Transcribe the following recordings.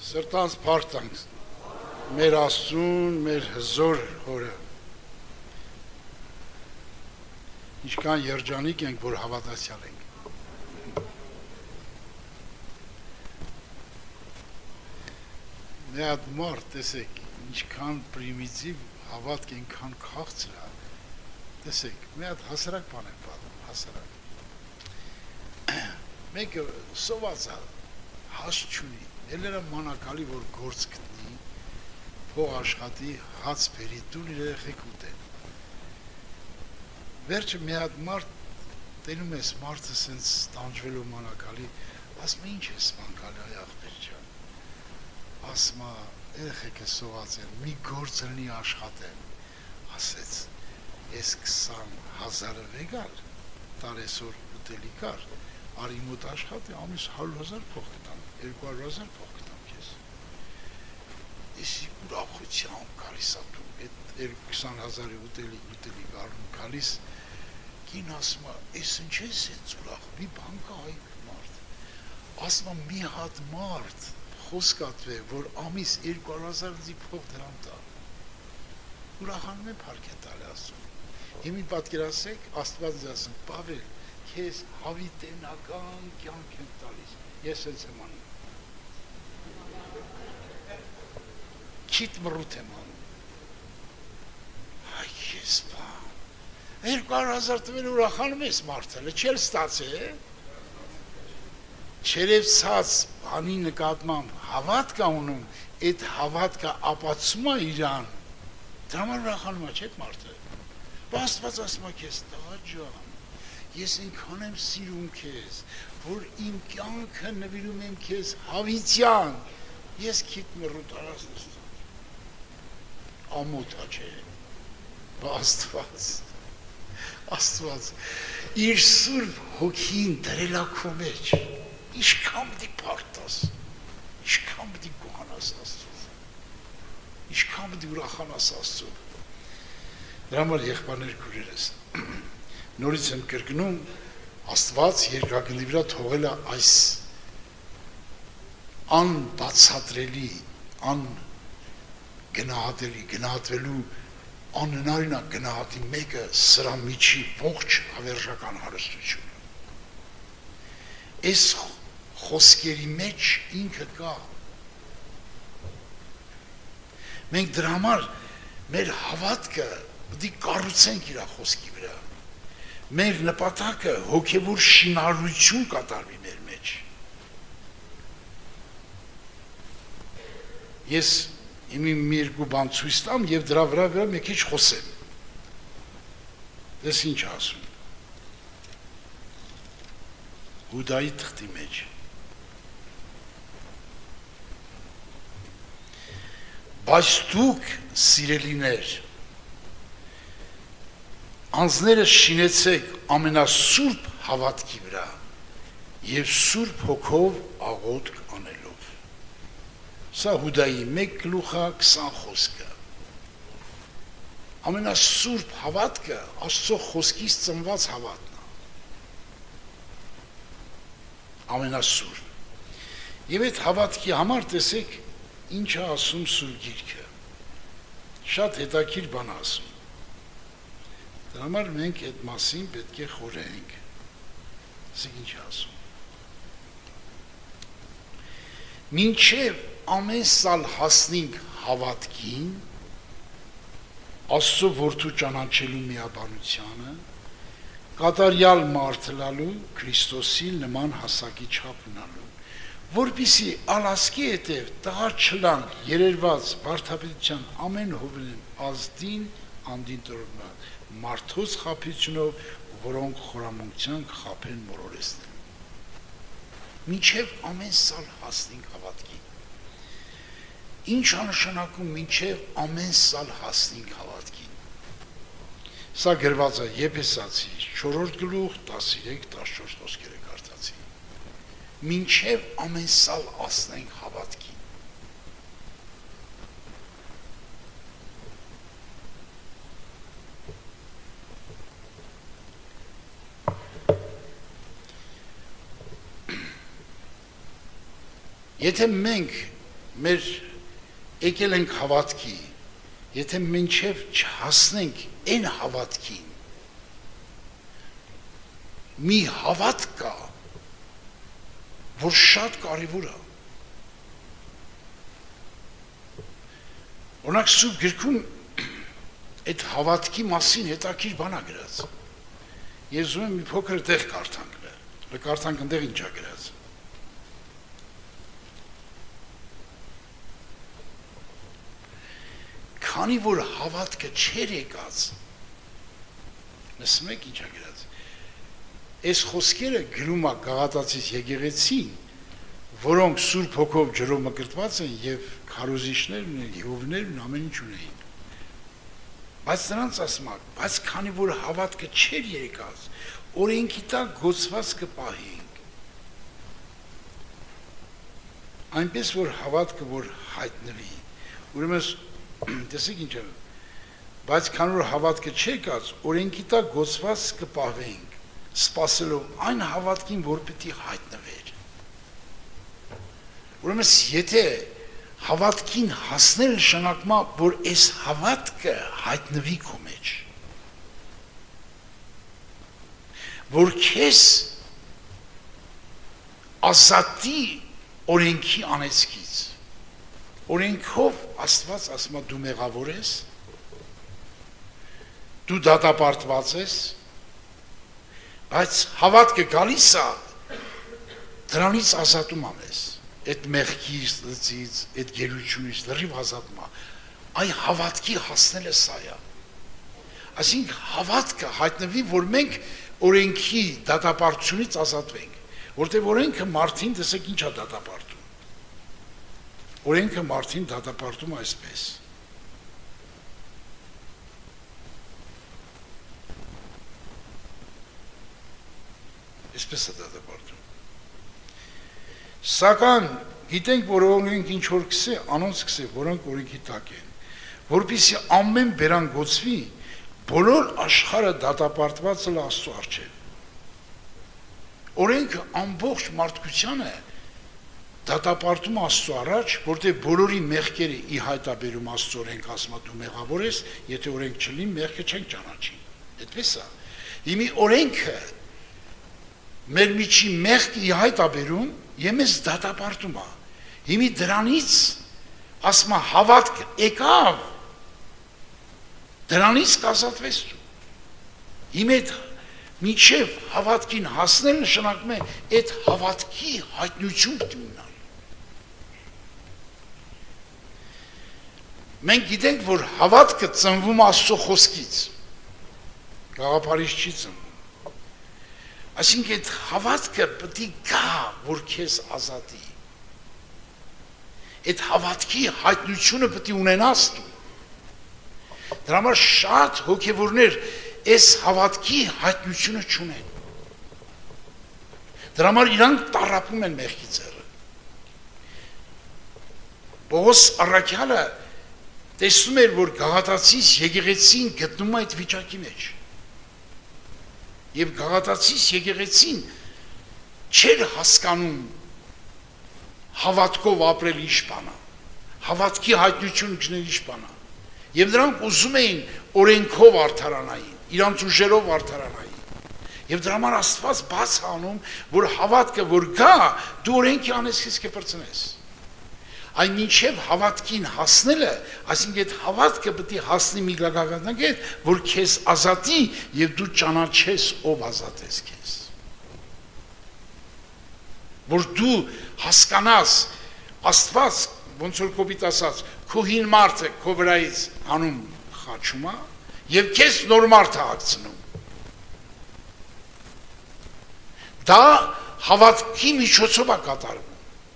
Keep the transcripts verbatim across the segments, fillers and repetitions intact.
Սրտանց փառք մեր Աստծուն, մեր հզոր Հորը։ Ինչքան երջանիկ ենք, որ հավատացյալ ենք։ Մի հատ մարդ, տեսեք, ինչքան պրիմիտիվ հավատք այնքան քաղցր է։ Տեսեք, մի հատ հասարակ բան եմ պատմում, հասարակ։ Մեկը սոված է, հաս չունի, ելերը մանակալի, որ գործ գտնի, փող աշխատի, հաց բերի, տուն իր երեխեք ուտեն։ Վերջը մի հատ մարդ, տենում ես մարդը սենց տանջվելով մանակալի, ասում է ինչ ես մանկալի այ աղբեր ջան, ասում է երեխեքը սոված են, մի գործ լինի աշխատեն, ասեց, ես քսան հազարը վեգալ, տարեսոր ուտելի կար, արի մոտ աշխատի, ամիս հարյուր հազար փող կտամ, երկու հարյուր հազար փող կտամ քեզ։ Եսի ուրախությամբ գալիս ատում, այդ քսան հազարի ուտելի ուտելի գարուն գալիս, կին ասում է, ես ինչ ես էց ուրախ, մի բան կա այ մարդ, ասում է մի հատ մարդ խոսք ատվե, որ ամիս երկու հարյուր հազար ձի փող դրամ տա, ուրախանում է փառք է տալի ասում, հիմի պատկերացեք, Աստված ձեզ ասում, Պավել, քեզ հավիտենական կյանք եմ տալիս, ես ես եմ անում, քիտ մռութ եմ անում, այ ես բան, երկու հարյուր հազար տվել ուրախանում ես մարդը, չել ստացե, չերևցած բանի նկատմամբ հավատք ունում, այդ հավատքը ապացում է իրան, դրա համար ուրախանում է չէ՞ մարդը, Աստված ասում է քեզ տղա ջան, ես ինքան եմ սիրում քեզ, որ իմ կյանքը նվիրում եմ քեզ հավիտյան, ես քիտ մռութ արած ամոթ է չէ, Աստված, Աստված, իր սուրբ հոգին դրել է քո մեջ, ինչքան պիտի փառտաս, ինչքան պիտի գոհանաս Աստծուն, ինչքան պիտի ուրախանաս Աստծուն, դրա համար եղբայրներ քույրերս, նորից եմ կրկնում, Աստված երկրագնդի վրա թողել է այս անբացատրելի, անգնահատելի, գնահատվելու անհնարին է գնահատի մեկը սրա միջի ողջ հավերժական հարստությունը։ Այս խոսքերի մեջ ինքը կա։ Մենք դրա համար մեր հավատքը պետք է կառուցենք իր խոսքի վրա։ Մեր նպատակը հոգևոր շինարարություն կատարվի մեր մեջ։ Ես իմի մի երկու բան ցույց տամ եւ դրա վրա վրա մի քիչ խոսեմ։ Դες ինչ ասում։ Հուդայի թղթի մեջ։ Բայց դուք սիրելիներ անձներս շինեցեք ամենասուրբ հավատքի վրա և սուրբ հոգով աղոթք անելով։ Սա Հուդայի մեկ գլուխը քսան խոսքը։ Ամենասուրբ հավատքը Աստծո խոսքից ծնված հավատն է։ Ամենասուրբ։ Եվ այդ հավատքի համար տեսեք ինչ է ասում Սուրբ Գիրքը։ Շատ հետաքրքիր բան է ասում։ Դրա համար մենք այդ մասին պետք է խորհենք։ Ասեք ինչ ասում։ Մինչև ամեն սալ հասնենք հավատքին, Աստծո որդու ճանաչելու միաբանությանը, կատարյալ մարդ լալու, Քրիստոսի նման հասակի չափ ունալու, որպեսզի ալասկի հետև տղար չլան երերված վարդապետության ամեն հովին ազդին անդին տրոմնա մարդոց խափիչնով, որոնք խորամունքյան կխափեն մորորեսնեն։ Մինչև ամեն սալ հասնենք հավատքին։ Ինչ անշանակում մինչև ամեն սալ հասնենք հավատքին։ Սա գրված է Եփեսացի չորրորդ գլուխ տասներեք տասնչորս խոսքերը կարդացի։ Մինչև ամեն սալ հասնենք հավատքին։ Եթե մենք մեր եկել ենք հավատքի, եթե մինչև չհասնենք այն հավատքին, մի հավատք կա, որ շատ կարևոր է։ Օրինակ Սուրբ գրքում այդ հավատքի մասին հետաքրքիր բան է գրած։ Ես ուզում եմ մի փոքր տեղ կարդանք, կարդանք այնտեղ ինչ է գրած։ Քանի որ հավատքը չեր եկած, լսում եք ինչ է գրած։ Այս խոսքերը գրում է Գաղատացիս եկեղեցին, որոնք Սուրբ Հոգով ջրով մկրտված են եւ քարոզիչներ ունեն, հովներ ունեն, ամեն ինչ ունեն։ Բայց նրանց ասում է, բայց քանի որ հավատքը չեր եկած, օրենքի տակ գոցված կպահենք։ Այնպես որ հավատքը որ հայտնվի, ուրեմն տեսեք ինչ է, բայց քանի որ հավատքը չեկած, օրենքի տակ գոցված կպահվենք, սպասելով այն հավատքին, որ պիտի հայտնվեր։ Ուրեմն եթե հավատքին հասնել նշանակում է, որ այս հավատքը հայտնվի քո մեջ, որ քեզ ազատի օրենքի անեծքից։ Օրենքով Աստված ասում է դու մեղավոր ես, դու դատապարտված ես, բայց հավատքը գալիս է, դրանից ազատում անես, այդ մեղքից, լծից, այդ գերությունից, լրիվ ազատում է, այ հավատքի հասնելը սա է։ Այսինքն հավատքը հայտնվի, որ մենք օրենքի դատապարտությունից ազատվենք, որտեղ օրենքը մարդին տեսեք ինչ է դատապարտում։ Օրենքը մարդին դատապարտում այսպես։ Այսպես է դատապարտում։ Սակայն գիտենք, որ օրենք ինչ որ կսե, անոնց կսե, որոնք օրենքի տակ են, որպեսզի ամեն բերան գոցվի, բոլոր աշխարհը դատապարտված է Աստծո առջև։ Օրենքը ամբողջ մարդկությանը դատապարտում Աստծո առաջ, որտեղ բոլորի մեղքերը ի հայտ է բերում Աստծո օրենք, ասում է դու մեղավոր ես, եթե օրենք չլինի, մեղքը չենք ճանաչի։ Այդպես է։ Հիմի օրենքը մեր միջի մեղքը ի հայտ է բերում, եւ մեզ դատապարտում է։ Հիմի դրանից ասում է հավատք եկավ, դրանից կազատվես դու։ Հիմի մինչև հավատքին հասնել նշանակում է այդ հավատքի հայտնություն պիտի ունենալ։ Մենք գիտենք, որ հավատքը ծնվում Աստծո խոսքից, գաղափարից չի ծնվում։ Այսինքն այդ հավատքը պիտի գա, որ քեզ ազատի։ Այդ հավատքի հայտնությունը պիտի ունենաս դու։ Դրա համար շատ հոգևորներ այս հավատքի հայտնությունը չունեն։ Դրա համար իրանք տառապում են մեղքի ձեռը։ Պողոս առաքյալը տեսնում էր, որ Գաղատացիս եկեղեցին գտնում է այդ վիճակի մեջ։ Եվ Գաղատացիս եկեղեցին չէր հասկանում հավատքով ապրել ինչ բան է, հավատքի հայտնություն գնել ինչ բան է։ Եվ նրանք ուզում էին օրենքով արդարանային, իրանց ուժերով արդարանային։ Եվ դրա համար Աստված բաց անում, որ հավատքը որ գա, դու օրենքի անեծքից կպրծնես։ Այն մինչև հավատքին հասնելը, այսինքն այդ հավատքը պետք է հասնի մի գագաթնակետ, որ քեզ ազատի եւ դու ճանաչես ով ազատես քեզ։ Որ դու հասկանաս Աստված, ոնց որ կոպիտ ասած, քո հին մարդը քո վրայից անում խաչում է եւ քեզ նոր մարդ է հագցնում։ Դա հավատքի միջոցով է կատարվում։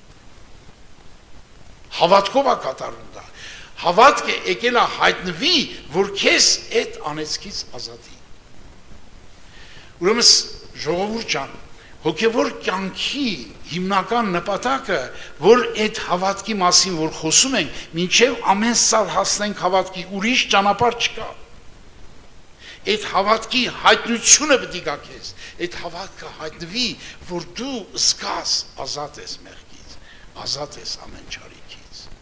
Հավատքով է կատարվում դա։ Հավատքը եկել է հայտնվի, որ քեզ այդ անեծքից ազատի։ Ուրեմն ժողովուրդ ջան, հոգևոր կյանքի հիմնական նպատակը, որ այդ հավատքի մասին որ խոսում ենք, մինչև ամեն սալ հասնենք հավատքի, ուրիշ ճանապարհ չկա։ Այդ հավատքի հայտնությունը պետք է գա քեզ։ Այդ հավատքը հայտնվի, որ դու զգաս ազատ ես մեղքից, ազատ ես ամեն չարիքից։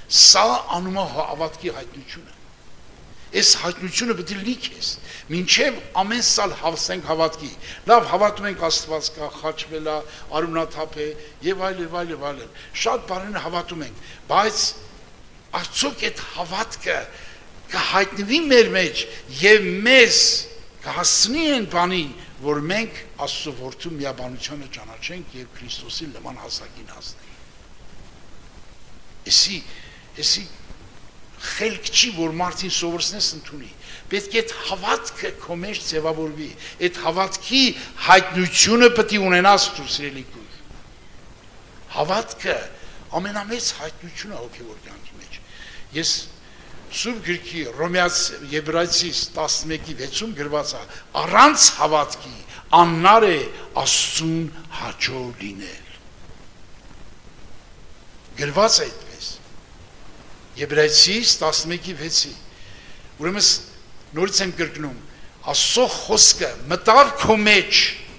Սա անում է հավատքի հայտնությունը։ Այս հայտնությունը պետք է լիքես։ Մինչև ամեն սալ հավսենք հավատքի։ Լավ հավատում ենք Աստված կա, խաչվել է, արունաթափ է եւ այլ եւ այլ եւ այլ։ Շատ բաներ հավատում ենք, բայց արդյոք այդ հավատքը կհայտնվի մեր մեջ եւ մեզ կհասցնի այն բանին, որ մենք Աստծո որդու միաբանությունը ճանաչենք եւ Քրիստոսի նման հասակին հասնենք։ Էսի, էսի խելք չի, որ մարդին սովորեցնես ընդունի։ Պետք է այդ հավատքը քո մեջ ձևավորվի։ Այդ հավատքի հայտնությունը պետք է ունենաս դու սիրելի գույք։ Հավատքը ամենամեծ հայտնությունը հոգևոր կյանքի մեջ։ Ես Սուրբ գրքի Հռոմեաց Եբրայեցիս տասնմեկի վեցում գրված է. առանց հավատքի անհնար է Աստծուն հաճո լինել։ Գրված է այդպես։ Եբրայեցիս տասնմեկի վեցի։ Ուրեմն նորից եմ կրկնում, Աստծո խոսքը մտավ քո մեջ։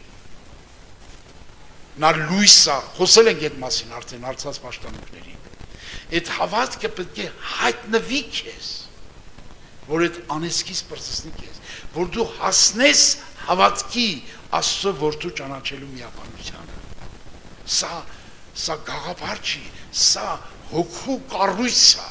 Նա լույսա, խոսել ենք այդ մասին արդեն արծած պաշտամունքներին։ Այդ հավատքը պետք է հայտնվի քեզ, որ այդ անեսքից բրծեցնի քեզ, որ դու հասնես հավատքի Աստծո որդու ճանաչելու միաբանությանը։ Սա սա գաղափար չի, սա հոգու կառույց է։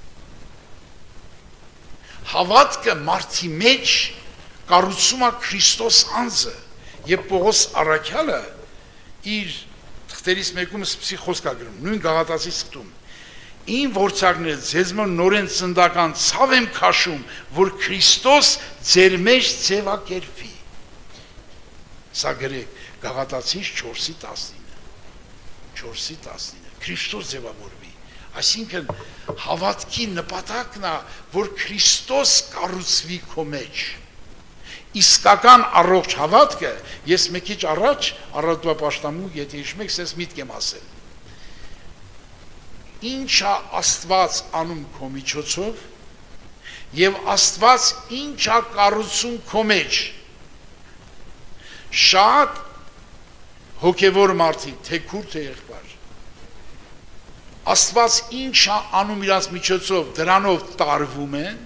Հավատքը մարդի մեջ կառուցում է Քրիստոս անձը, եւ Պողոս առաքյալը իր թղթերից մեկում սպասի խոսք է գրում, նույն Գաղատացի թղթում։ Ին ворցակներ ձեզ մոտ նորեն ծնդական ցավ եմ քաշում, որ Քրիստոս ձեր մեջ ձևակերպվի։ Սա գրեք Գաղատացիս չորսի տասնինը։ չորսի տասնինը Քրիստոս ձևավորվի։ Այսինքն հավատքի նպատակն է, որ Քրիստոս կառուցվի քո մեջ։ Իսկական առողջ հավատքը, ես մի քիչ առաջ առատվա պաշտամունք, եթե հիշում եք, ես միտք եմ ասել։ Ինչ է Աստված անում քո միջոցով եւ Աստված ինչ է կառուցում քո մեջ։ Շատ հոգևոր մարդիկ, թե քուր թե եղբայր, Աստված ինչ է անում իրանց միջոցով, դրանով տարվում են,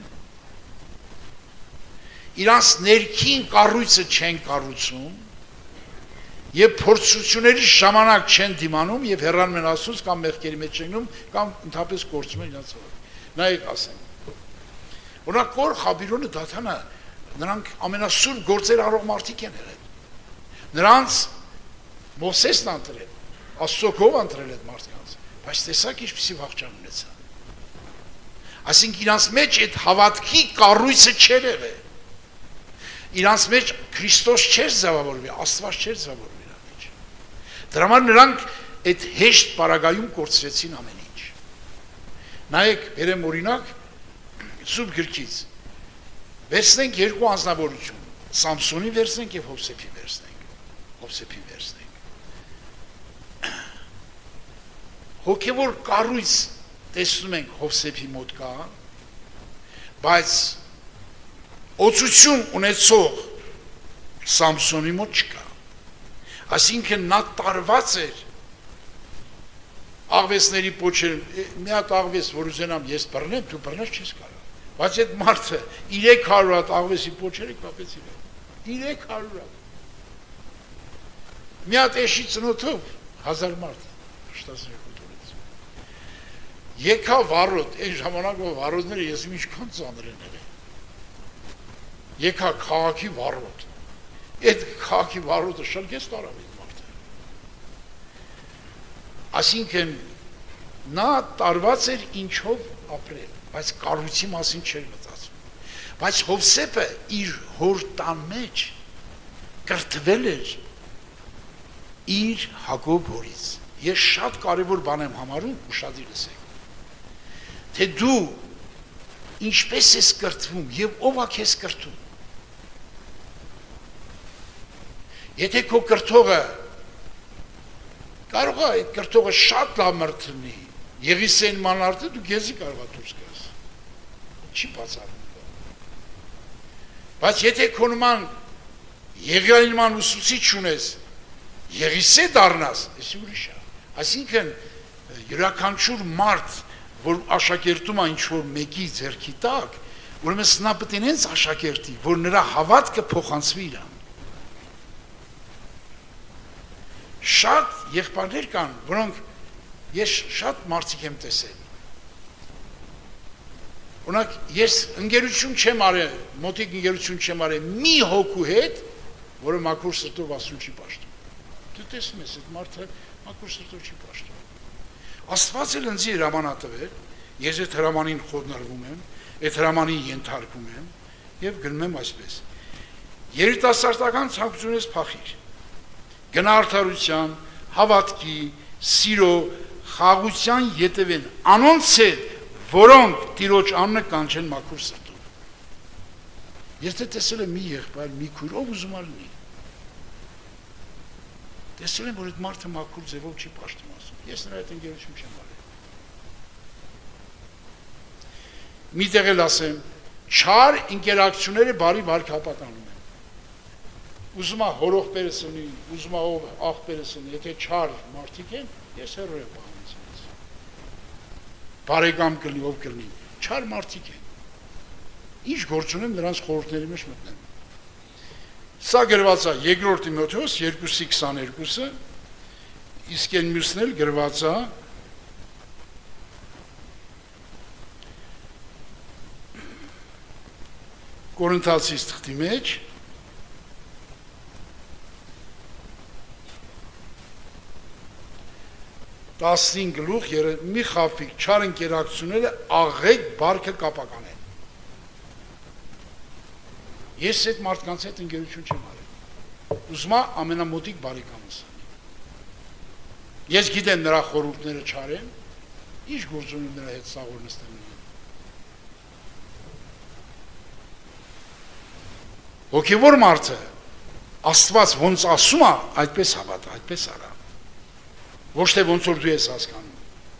իրանց ներքին կառույցը չեն կառուցում եւ փորձությունների ժամանակ չեն դիմանում եւ հեռանում են Աստծուց կամ մեղքերի մեջ չեն գնում կամ ընդհանրապես գործում են իրաց հոր։ Նայեք ասեմ։ Օրինակ Կոր Խաբիրոնը Դաթանը նրանք ամենասուրբ գործեր արող մարդիկ են եղել։ Նրանց Մովսեսն ընտրել, Աստծո կով ընտրել այդ մարդկանց, բայց տեսակ ինչպեսի վախճան ունեցան։ Այսինքն իրանց մեջ այդ հավատքի կառույցը չէր եղել։ Իրանց մեջ Քրիստոս չէր ձևավորվի, Աստված չէր ձևավորվի իրանց մեջ։ Դրա համար նրանք այդ հեշտ պարագայում կորցրեցին ամեն ինչ։ Նայեք, բերեմ օրինակ Սուրբ գրքից։ Վերցնենք երկու անձնավորություն, Սամսոնի վերցնենք եւ Հովսեփի վերցնենք։ Հովսեփին վերցնենք։ Հոգևոր կառույց տեսնում ենք Հովսեփի մոտ կա, բայց օծություն ունեցող Սամսոնի մոտ չկա։ Այսինքն նա տարված էր աղվեսների պոչեր, մի հատ աղվես, որ ուզենամ ես բռնեմ, դու բռնես չես կարող։ Բայց այդ մարդը երեք հարյուր հատ աղվեսի պոչերը կապեց իրեն։ երեք հարյուր հատ։ Մի հատ էշի ծնոտով հազար մարդ շտասերկու տորեց։ Եկա վառոդ, այն ժամանակով վառոդները ես ինչքան ծանր են եղել։ Եկա քաղաքի վառոդ։ Այդ քաղաքի վառոդը շրջեց տարավ այդ մարդը։ Այսինքն նա տարված էր ինչով ապրել, բայց կառույցի մասին չէր մտածում։ Բայց Հովսեփը իր հոր տան մեջ կրթվել էր իր Հակոբ հորից։ Ես շատ կարևոր բան եմ համարում, ուշադիր լսեք։ Թե դու ինչպես ես կրթվում եւ ով է քեզ կրթում։ Եթե քո կրթողը կարող է այդ կրթողը շատ լավ մրցնի, Եղիսեին մանարտը դու գեզի կարող է դուրս գաս։ Չի բացառում։ Բայց եթե քո նման Եղիայնման ուսուցիչ ունես, Եղիսե դառնաս, էսի ուրիշ է։ Այսինքն յուրաքանչյուր մարդ, որ աշակերտում է ինչ-որ մեկի ձեռքի տակ, ուրեմն նա պետք է նենց աշակերտի, որ նրա հավատքը փոխանցվի իրան։ Շատ եղբայրներ կան, որոնք ես շատ մարդիկ եմ տեսել։ Օրինակ, ես ընկերություն չեմ արել, մոտիկ ընկերություն չեմ արել մի հոգու հետ, որը մաքուր սրտով Աստծուն չի պաշտում։ Դու տեսնում ես, այդ մարդը մաքուր սրտով չի պաշտում։ Աստված էլ ինձ հրաման տվել, ես այդ հրամանին խոդնարվում եմ, այդ հրամանին ենթարկվում եմ եւ գնում եմ այսպես։ Երիտասարդական ցանկությունից փախիր։ Գնա արդարության, հավատքի, սիրո, խաղաղության ետևեն անոնց հետ, որոնք Տիրոջ անունը կանչեն մաքուր սրտով։ Ես դե տեսել եմ մի եղբայր, մի քույր, ով ուզում ա լինի։ Տեսել եմ, որ այդ մարդը մաքուր ձևով չի պաշտում ասում։ Ես նրա հետ ընկերություն չեմ արել։ Միտեղ էլ ասեմ, չար ինտերակցիաները բարի վարքապետանում են։ Ուզում ա հորողբերս ունի, ուզում ա ով աղբերս ունի, եթե չար մարդիկ են, ես հեռու եմ պահում ինձ։ Բարեկամ կլինի, ով կլինի, չար մարդիկ են։ Ինչ գործ ունեմ նրանց խորհուրդների մեջ մտնեմ։ Սա գրված է երկրորդ Տիմոթեոս երկուսի քսաներկուսը, իսկ այն մյուսն էլ գրված է Կորինթացիս թղթի մեջ տասնհինգ գլուխ մի խաբվիկ չար ընկերակցությունները աղետ բարքը կապական են։ Ես այդ մարդկանց հետ ընկերություն չեմ արել։ Ուզում եմ ամենամոտիկ բարեկամս։ Ես գիտեմ նրա խորհուրդները չար են, ինչ գործ ունի նրա հետ սաղոր նստել։ Հոգևոր մարդը Աստված ոնց ասում է, այդպես հավատա, այդպես արա։ Ոչ թե ոնց որ դու ես հասկանում։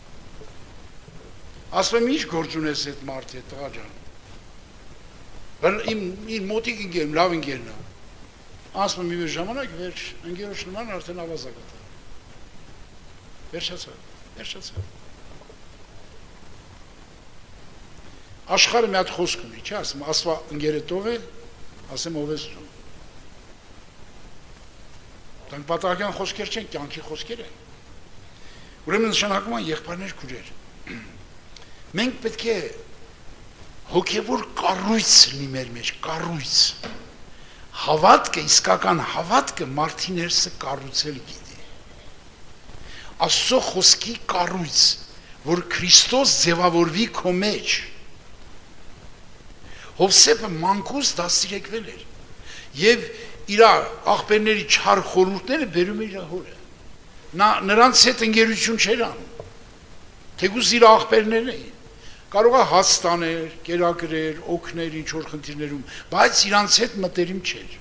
Ասում եմ, ինչ գործ ունես այդ մարդի հետ, տղա ջան։ Բայց իմ իմ մոտիկ ընկերն, լավ ընկերն է։ Ասում եմ, մի ժամանակ վերջ, ընկերոջ նման արդեն ավազակ է։ Վերջացավ, վերջացավ։ Աշխարհը մի հատ խոսք ունի, չէ՞, ասում, ասվա ընկերդ ով է, ասեմ ով ես դու։ Դրանք պատահական խոսքեր չեն, կյանքի խոսքեր են։ Ուրեմն նշանակում են եղբայրներ քույրեր։ Մենք պետք է հոգևոր կառույց լինի մեր մեջ, կառույց։ Հավատքը, իսկական հավատքը մարդի ներսը կառուցել գիտի։ Աստծո խոսքի կառույց, որ Քրիստոս ձևավորվի քո մեջ։ Հովսեփը մանկուց դաստիարակվել էր եւ իր աղբերների չար խորհուրդները բերում էր իր հորը։ Նա նրանց հետ ընկերություն չէր անում։ Թեկուզ իր աղբերներն էին։ Կարող է հաց տաներ, կերակրեր, օգներ ինչ որ խնդիրներում, բայց իրանց հետ մտերիմ չէր։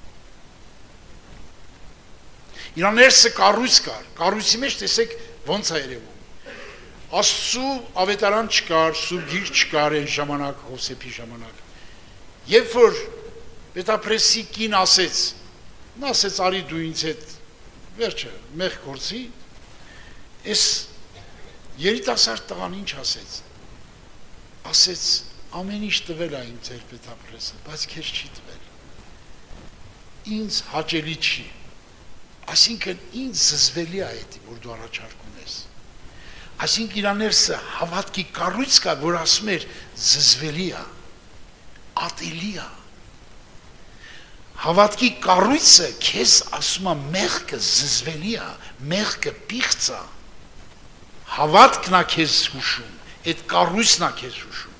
Իրա ներսը կառույց կար, կառույցի մեջ տեսեք ոնց է երևում։ Աստծու ավետարան չկար, սուրբ գիր չկար այն ժամանակ, Հովսեփի ժամանակ։ Երբ որ պետապրեսի կին ասեց, նա ասեց արի դու ինձ հետ վերջը մեղ գործի, այս երիտասարդ տղան ինչ ասեց։ Ասեց ամեն ինչ տվել է ինձ ձեր պետապրեսը, բայց քեզ չի տվել։ Ինձ հաճելի չի։ Այսինքն ինձ զզվելի է այդ, որ դու առաջարկում ես։ Այսինքն իր ներսը հավատքի կառույց կա, որ ասում էր զզվելի է, ատելի է։ Հավատքի կառույցը քեզ ասում է մեղքը զզվելի է, մեղքը պիղծ է։ Հավատքն է քեզ հուշում, այդ կառույցն է քեզ հուշում։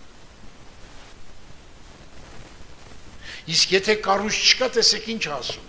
Իսկ եթե կառույց չկա, տեսեք ինչ ասում։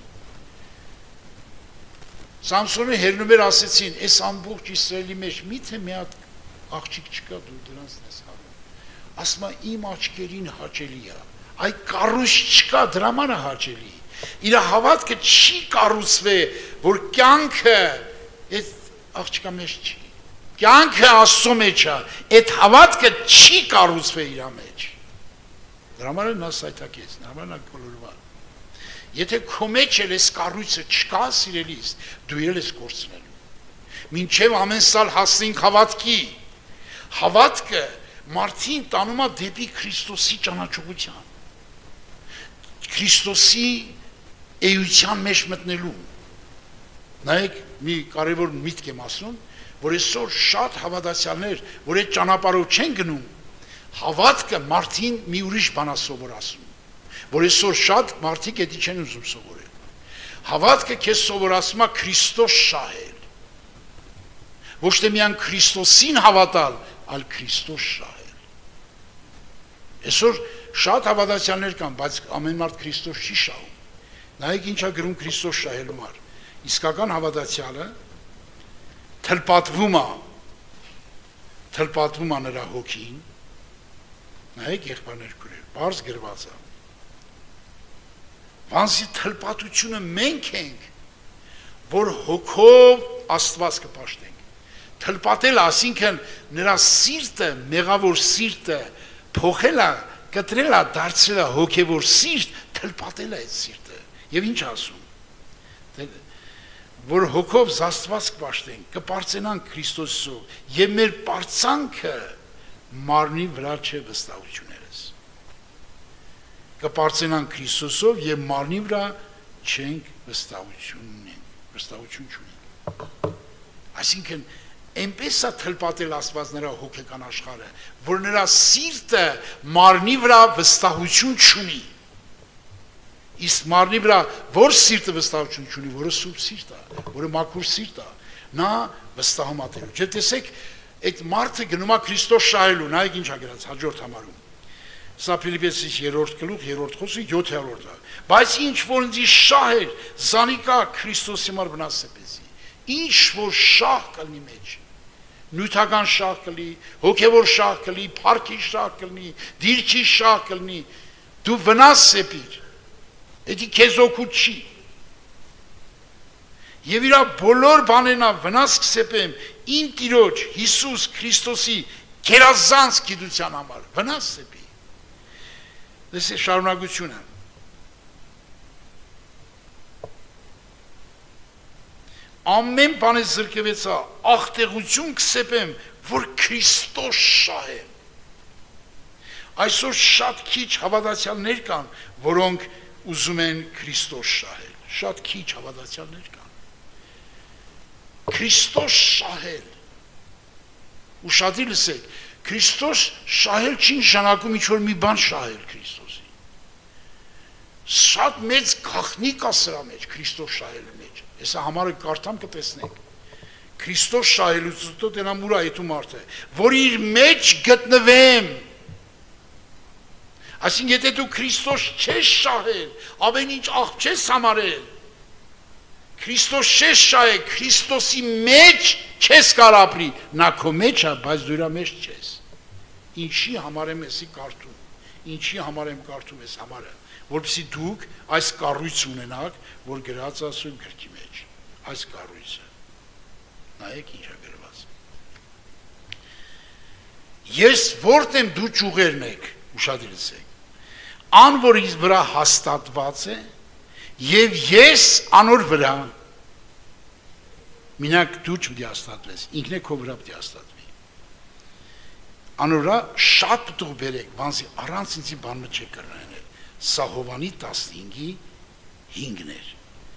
Սամսոնը հերնում էր ասեցին, այս ամբողջ Իսրայելի մեջ միթե մի հատ աղջիկ չկա, դու դրանց ես հարում։ Ասում է իմ աչքերին հաճելի է։ Այ կառույց չկա, դրա համար է հաճելի։ Իր հավատքը չի կառուցվել, որ կյանքը այդ աղջկա մեջ չի։ Կյանքը Աստծո մեջ է, այդ հավատքը չի կառուցվել իր մեջ։ Դրա համար նա սայթակեց, դրա համար նա կոլորվա։ Եթե քո մեջ էլ այս կառույցը չկա, սիրելիս, դու էլ ես կորցնելու։ Մինչև ամեն սալ հասնենք հավատքի։ Հավատքը մարդին տանում է դեպի Քրիստոսի ճանաչողության, Քրիստոսի էության մեջ մտնելու։ Նայեք, մի կարևոր միտք եմ ասում, որ այսօր շատ հավատացյալներ, որ այդ ճանապարհով չեն գնում, հավատքը մարդին մի ուրիշ բան է սովորացնում, որ այսօր շատ մարդիկ դա չեն ուզում սովորել։ Հավատքը քեզ սովորացնում է Քրիստոս շահել, ոչ թե միայն Քրիստոսին հավատալ, այլ Քրիստոս շահել։ Այսօր շատ հավատացյալներ կան, բայց ամեն մարդ Քրիստոս չի շահում։ Նայեք ինչ է գրում Քրիստոս շահելու համար։ Իսկական հավատացյալը թլպատվում է, թլպատվում է նրա հոգին, նայեք եղբայրներ գրել, բարձ գրված է։ Վանսի թլպատությունը մենք ենք, որ հոգով Աստված կպաշտենք։ Թլպատել, ասինքն նրա սիրտը, մեղավոր սիրտը փոխել է, կտրել է, դարձրել է հոգևոր սիրտ, թլպատել է այդ սիրտը։ Եվ ինչ ասում, որ հոգով Աստված կպաշտենք, կպարծենանք Քրիստոսով, եւ մեր պարծանքը մարմնի վրա չէ վստահություններս։ Կպարծենանք Քրիստոսով եւ մարմնի վրա չենք վստահություն ունենք, վստահություն չունենք։ Այսինքն այնպես է թլպատել Աստված նրա հոգեկան աշխարհը, որ նրա սիրտը մարմնի վրա վստահություն չունի։ Իսկ մարմնի վրա որ սիրտը վստահություն չունի, որը սուրբ սիրտ է, որը մաքուր սիրտ է, նա վստահում է Տերոջ։ Եվ տեսեք, այդ մարդը գնում է Քրիստոս շահելու, նայեք ինչ է գրած հաջորդ համարում։ Սա Փիլիպպեցիս երրորդ գլուխ, երրորդ խոսքը յոթերորդը։ Բայց ինչ որ ինձ շահեր, զանիկա Քրիստոսի համար վնասեպեսի։ Ինչ որ շահ կլինի մեջ, նյութական շահ կլինի, հոգևոր շահ կլինի, փառքի շահ կլինի, դիրքի շահ կլինի, դու վնաս սեպիր, դա քեզ օգուտ չի։ Եվ իրա բոլոր բաներնա վնաս կսեպեմ իմ Տիրոջ Հիսուս Քրիստոսի գերազանց գիտության համար, վնաս սեպի։ Դες է շարունակությունը։ Ամեն բանը զրկվեցա, աղտեղություն կսեպեմ, որ Քրիստոս շահեմ։ Այսօր շատ քիչ հավատացյալներ կան, որոնք ուզում են Քրիստոս շահել, շատ քիչ հավատացյալներ կան։ Քրիստոս շահել, ուշադիր լսեք, Քրիստոս շահել չի նշանակում ինչ-որ մի բան շահել Քրիստոսի։ Շատ մեծ գաղտնիք կա սրա մեջ, Քրիստոս շահելու մեջ։ Հեսա համարը կարդամ կտեսնեք։ Քրիստոս շահելուց հետո դենա մուր այդու մարդը, որ իր մեջ գտնվեմ։ Այսինքն եթե դու Քրիստոս չես շահել, ամեն ինչ աղբ չես համարել, Քրիստոս չես շահել, Քրիստոսի մեջ չես կար ապրի, նա քո մեջ է, բայց դու իրա մեջ չես։ Ինչի համար եմ եսի կարդում, ինչի համար եմ կարդում ես համարը, որպեսզի դուք այս կառույցը ունենաք, որ գրած ասում գրքի մեջ, այս կառույցը։ Նայեք ինչ է գրված։ Ես որտեմ դու ճուղերն եք, ուշադիր լսեք, ան որ ինձ վրա հաստատված է, եւ ես անոր վրա, մինակ դու չպետք է հաստատվես, ինքն է քո վրա պետք է հաստատվի։ Անոր վրա շատ պետք է բերեք, բանսի առանց ինձի բանը չեք կրնանել։ Սա Հովանի տասնհինգի հինգն էր։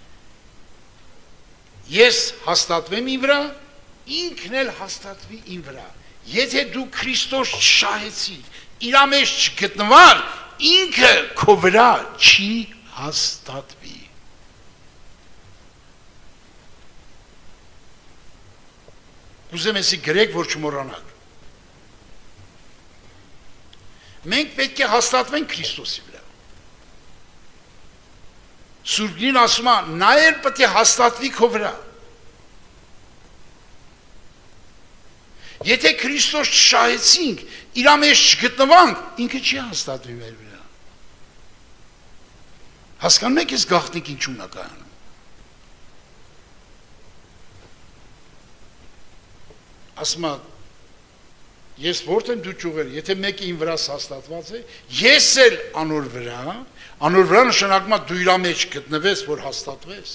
Ես հաստատվեմ իմ վրա, ինքն էլ հաստատվի իմ վրա։ Եթե դու Քրիստոս չշահեցիր, իր մեջ չգտնվար, ինքը քո վրա չի հաստատվի։ Ուզեմ եսի գրեք, որ չմոռանաք։ Մենք պետք է հաստատվենք Քրիստոսի վրա։ Սուրբին ասում է, նա էլ պետք է հաստատվի քո վրա։ Եթե Քրիստոս չշահեցինք, իր մեջ չգտնվանք, ինքը չի հաստատվի մեր վրա։ Հասկանում եք ես գաղտնիք ինչու նա կայանում։ Ասում է, ես որտեմ դու ճուղեր, եթե մեկը իմ վրաս հաստատված է, ես էլ անոր վրա, անոր վրա նշանակում է դու իր մեջ գտնվես, որ հաստատվես։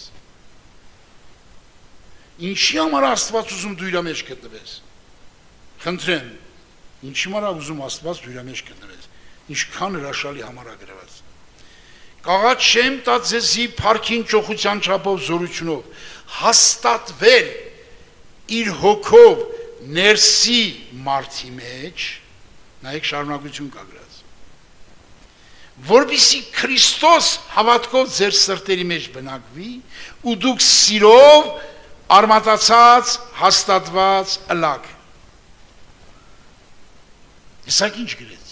Ինչի համար Աստված ուզում դու իր մեջ գտնվես։ Խնդրեմ, Ինչի համար ուզում Աստված դուրա մեջ գտնվեց, ինչքան հրաշալի համարագրված։ Կաղաց շեմ տա ձեզի փառքին ճոխության չափով զորությունով հաստատվել իր հոգով ներսի մարդի մեջ, նայեք շարունակություն կա գրած, որպեսզի Քրիստոս հավատքով ձեր սրտերի մեջ բնակվի ու դուք սիրով արմատացած, հաստատված ըլակ։ Իսակ ինչ գրեց։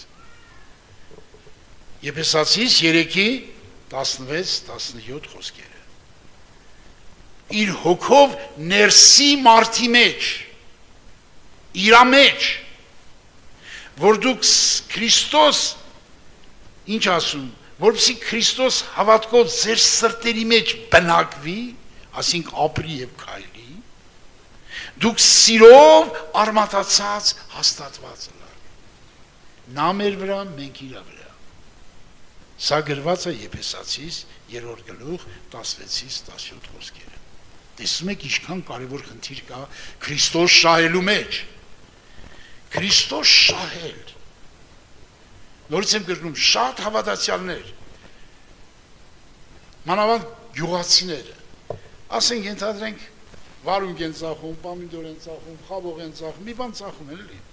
Եփեսացիս երեքի տասնվեց տասնյոթ խոսքերը։ Իր հոգով ներսի մարդի մեջ, իրա մեջ, որ դուք Քրիստոս, ինչ ասում, որպեսզի Քրիստոս հավատքով ձեր սրտերի մեջ բնակվի, ասինք ապրի եւ քայլի, դուք սիրով արմատացած հաստատված նա մեր վրա, մենք իրա վրա։ Սա գրված է Եփեսացիս երրորդ գլուխ տասնվեցից տասնյոթ խոսքերը։ Տեսնում եք ինչքան կարևոր խնդիր կա Քրիստոս շահելու մեջ։ Քրիստոս շահել։ Նորից եմ գրում, շատ հավատացյալներ, մանավանդ գյուղացիները, ասենք ենթադրենք վարունգ են ծախում, պամիդոր են ծախում, խաբող են ծախում, մի բան ծախում են էլի։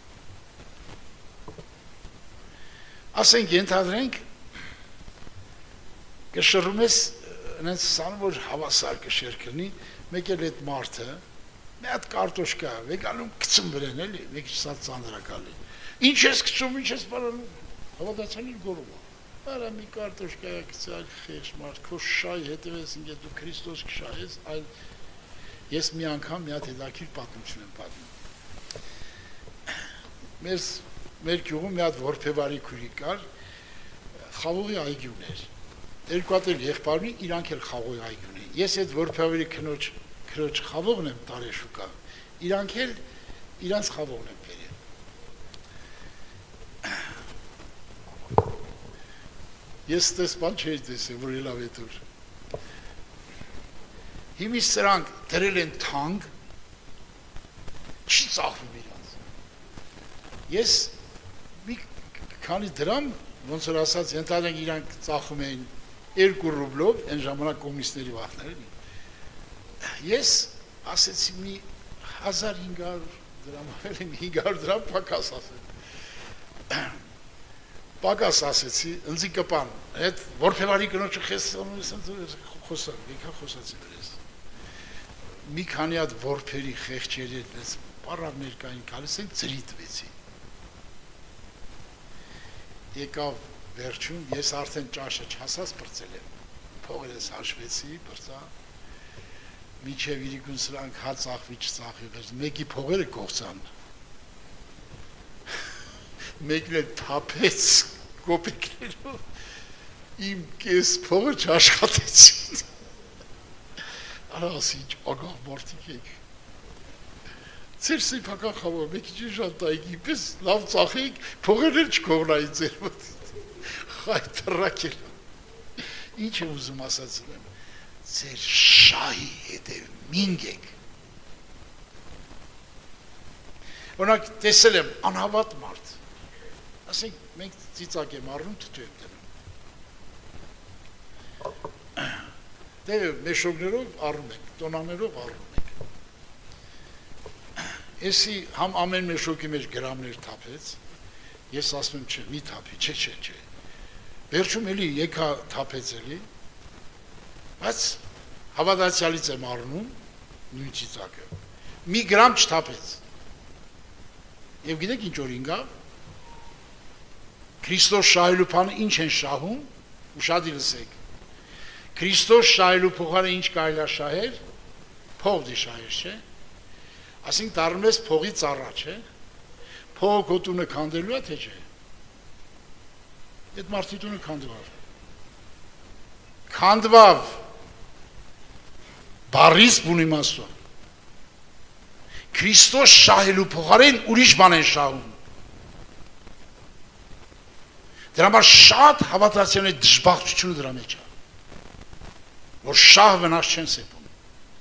Ասենք ենթադրենք կշռում ես նենց սան որ հավասար կշեր կլինի, մեկ էլ այդ մարդը մի հատ կարտոշկա վեգանում գցում վրան էլի, մեկ սա ծանրակալի։ Ինչ ես գցում, ինչ ես բանում, հավատացյալի գորում է։ Արա մի կարտոշկա գցալ խեղճ մարդ, քո շահի հետևես ինձ դու Քրիստոս կշահես, այլ ես մի անգամ մի հատ հետաքրքիր պատմություն եմ պատմում։ Մեզ մեր գյուղում մի հատ որբևարի քույրի կար, խաղողի այգուն էր։ Երկու հատ էլ եղբայրնի իրանք էլ խաղողի այգուն էին։ Ես այդ որբևարի քնոջ քրոջ խաղողն եմ տարեշուկա։ Իրանք էլ իրանց խաղողն եմ բերել։ Ես դες բան չէի տեսել, որ ելավ է դուր։ Հիմի սրանք դրել են թանկ, չի ծախվում իրանց։ Ես մի քանի դրամ, ոնց որ ասած, ենթադրենք իրանք ծախում էին երկու ռուբլով, այն ժամանակ կոմունիստների վախներ էլի։ Ես ասեցի մի հազար հինգ հարյուր դրամ, ավելի մի հինգ հարյուր դրամ պակաս ասեցի։ Պակաս ասեցի, ընձի կպան, այդ որբևարի կնոջը խեսանում ես խոսալ, եկա խոսացի դրես։ Մի քանի հատ որբերի խեղճերի դες պարավներ կային գալիս են ծրի տվեցի։ Եկավ վերջում, ես արդեն ճաշը չհասած բրծել եմ, փողերս հաշվեցի, բրծա, միջև իրիկուն սրանք հա ծախվի, չծախվի, մեկի փողերը կողցան, մեկն էլ թափեց կոպիկներով, իմ կես փողը չաշխատեցին, արա ասի ինչ ագաղ մարդիկ եք, ձեր սիպական խավոր, մեկ իջի ժանտայիքի պես լավ ծախեիք, փողերներ չկողնայի ձեր մոտ, խայ թռակել, ինչ եմ ուզում ասացել եմ, ձեր շահի հետև մինգ եք, օրինակ տեսել եմ անհավատ մարդ, ասենք մենք ծիծակ եմ առնում, թթու եմ դնում, դե մեշոգներով առում ենք, տոնաներով առում ենք, Եսի համ ամեն մեշոկի մեջ գրամներ թափեց, ես ասում եմ չէ, մի թափի, չէ, չէ, չէ, վերջում էլի եկա թափեց էլի, բայց հավատացյալից եմ առնում, նույն ծիծակը, մի գրամ չթափեց, և գիտեք ինչ որ ինգավ, Քրիստոս շահելու պանը ինչ են շահում, ու շատ իլսեք, Քրիստոս շահելու փոխարը ինչ կարելի է շահել, փող դի շահեր, չէ, ասինք դառնում ես փողից առաջ, է, փողը քո տունը քանդելու է, թե չէ, այդ մարդի տունը քանդվավ, քանդվավ, բարիս բուն իմաստով, Քրիստոս շահելու փոխարեն ուրիշ բան են շահում, դրա համար շատ հավատացյալների դժբախտությունը դրա մեջ է, որ շահ վնաս չեն սեպում,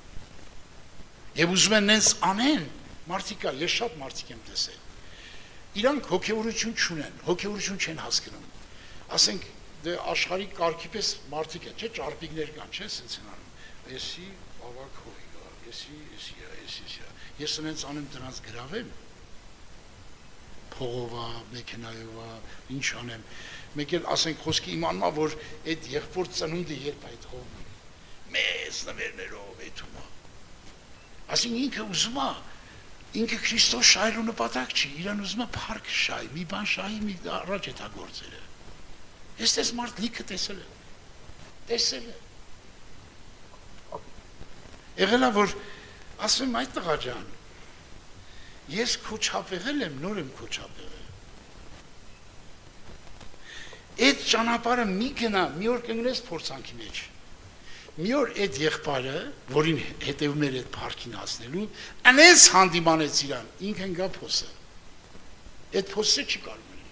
և ուզում են նենց անեն, մարդիկա, ես շատ մարդիկ եմ տեսել, իրանք հոգևորություն չունեն, հոգևորություն չեն հասկանում։ Ասենք դե աշխարհի կարգի պես մարդիկ են, չէ՞, ճարպիկներ կան, չէ՞, սենց են անում։ Էսի ավակ հոյ գա, էսի, էսի, էսի, ես ունենց անեմ դրանց գրավեմ։ Փողովա, մեքենայովա, ինչ անեմ։ Մեկ էլ ասենք խոսքի իմանա, որ այդ եղբոր ծնունդը երբ այդ հողը մեծ նվերներով էթում է։ Ասենք ինքը ուզում է, ինքը Քրիստոս շահելու նպատակ չի, իրան ուզում է փառք շահի, մի բան շահի, մի առաջ է դա գործերը։ Ես մարդ լիքը տեսել է, տեսել է։ Եղել է, որ ասում եմ այդ տղա ջան, ես քո չափ եղել եմ, նոր եմ քո չափ եղել։ Այդ ճանապարհը մի գնա, մի օր կընկնես փորձանքի մեջ։ Մի օր այդ եղբայրը, որին հետևում էր այդ փառքին հասնելու, անես հանդիմանեց իրան, ինքն գա փոսը։ Այդ փոսը չի կարող լինել։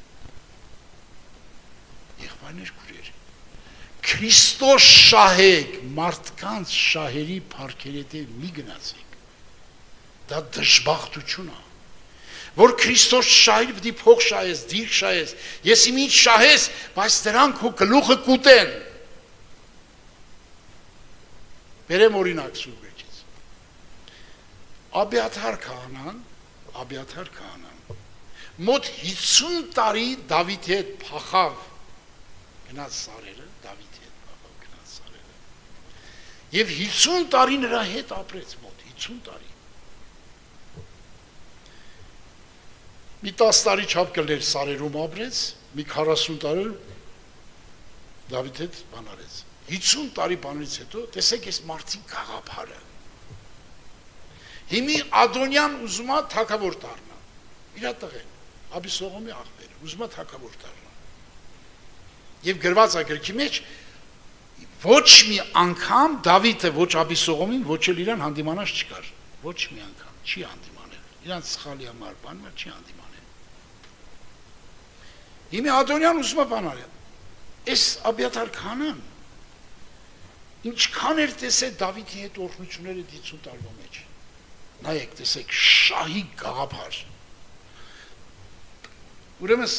Եղբայրն էր քուրեր։ Քրիստոս շահեք, մարդկանց շահերի փառքերի դեպ մի գնացեք։ Դա դժբախտություն է, որ Քրիստոս շահիր պիտի փող շահես, դիրք շահես, ես իմ ինչ շահես, բայց դրանք ու գլուխը կուտեն։ Բերեմ օրինակ Սուրբ Գրքից։ Աբիաթար քահանան, Աբիաթար քահանան, մոտ հիսուն տարի Դավիթի հետ փախավ, գնաց սարերը, Դավիթի հետ փախավ, գնաց սարերը, եւ հիսուն տարի նրա հետ ապրեց, մոտ հիսուն տարի։ Մի տասը տարի չափ կլներ սարերում ապրեց, մի քառասուն տարի Դավիթ հետ բան արեց։ հիսուն տարի բանից հետո տեսեք այս մարդի գաղափարը։ Հիմի Ադոնյան ուզում է թագավոր դառնա։ Իր տղեն, Աբիսողոմի աղբերը, ուզում է թագավոր դառնա։ Եվ գրված է գրքի մեջ ոչ մի անգամ Դավիթը ոչ Աբիսողոմին, ոչ էլ իրան հանդիմանած չկար։ Ոչ մի անգամ չի հանդիմանել։ Իրան սխալի համար բան չի հանդիմանել։ Հիմի Ադոնյան ուզում է բան արել։ Այս Աբիաթար քահանան ինչքան էր տեսել Դավիթի հետ օրհնությունները հիսուն տարվա մեջ։ Նայեք, տեսեք, շահի գաղափար։ Ուրեմն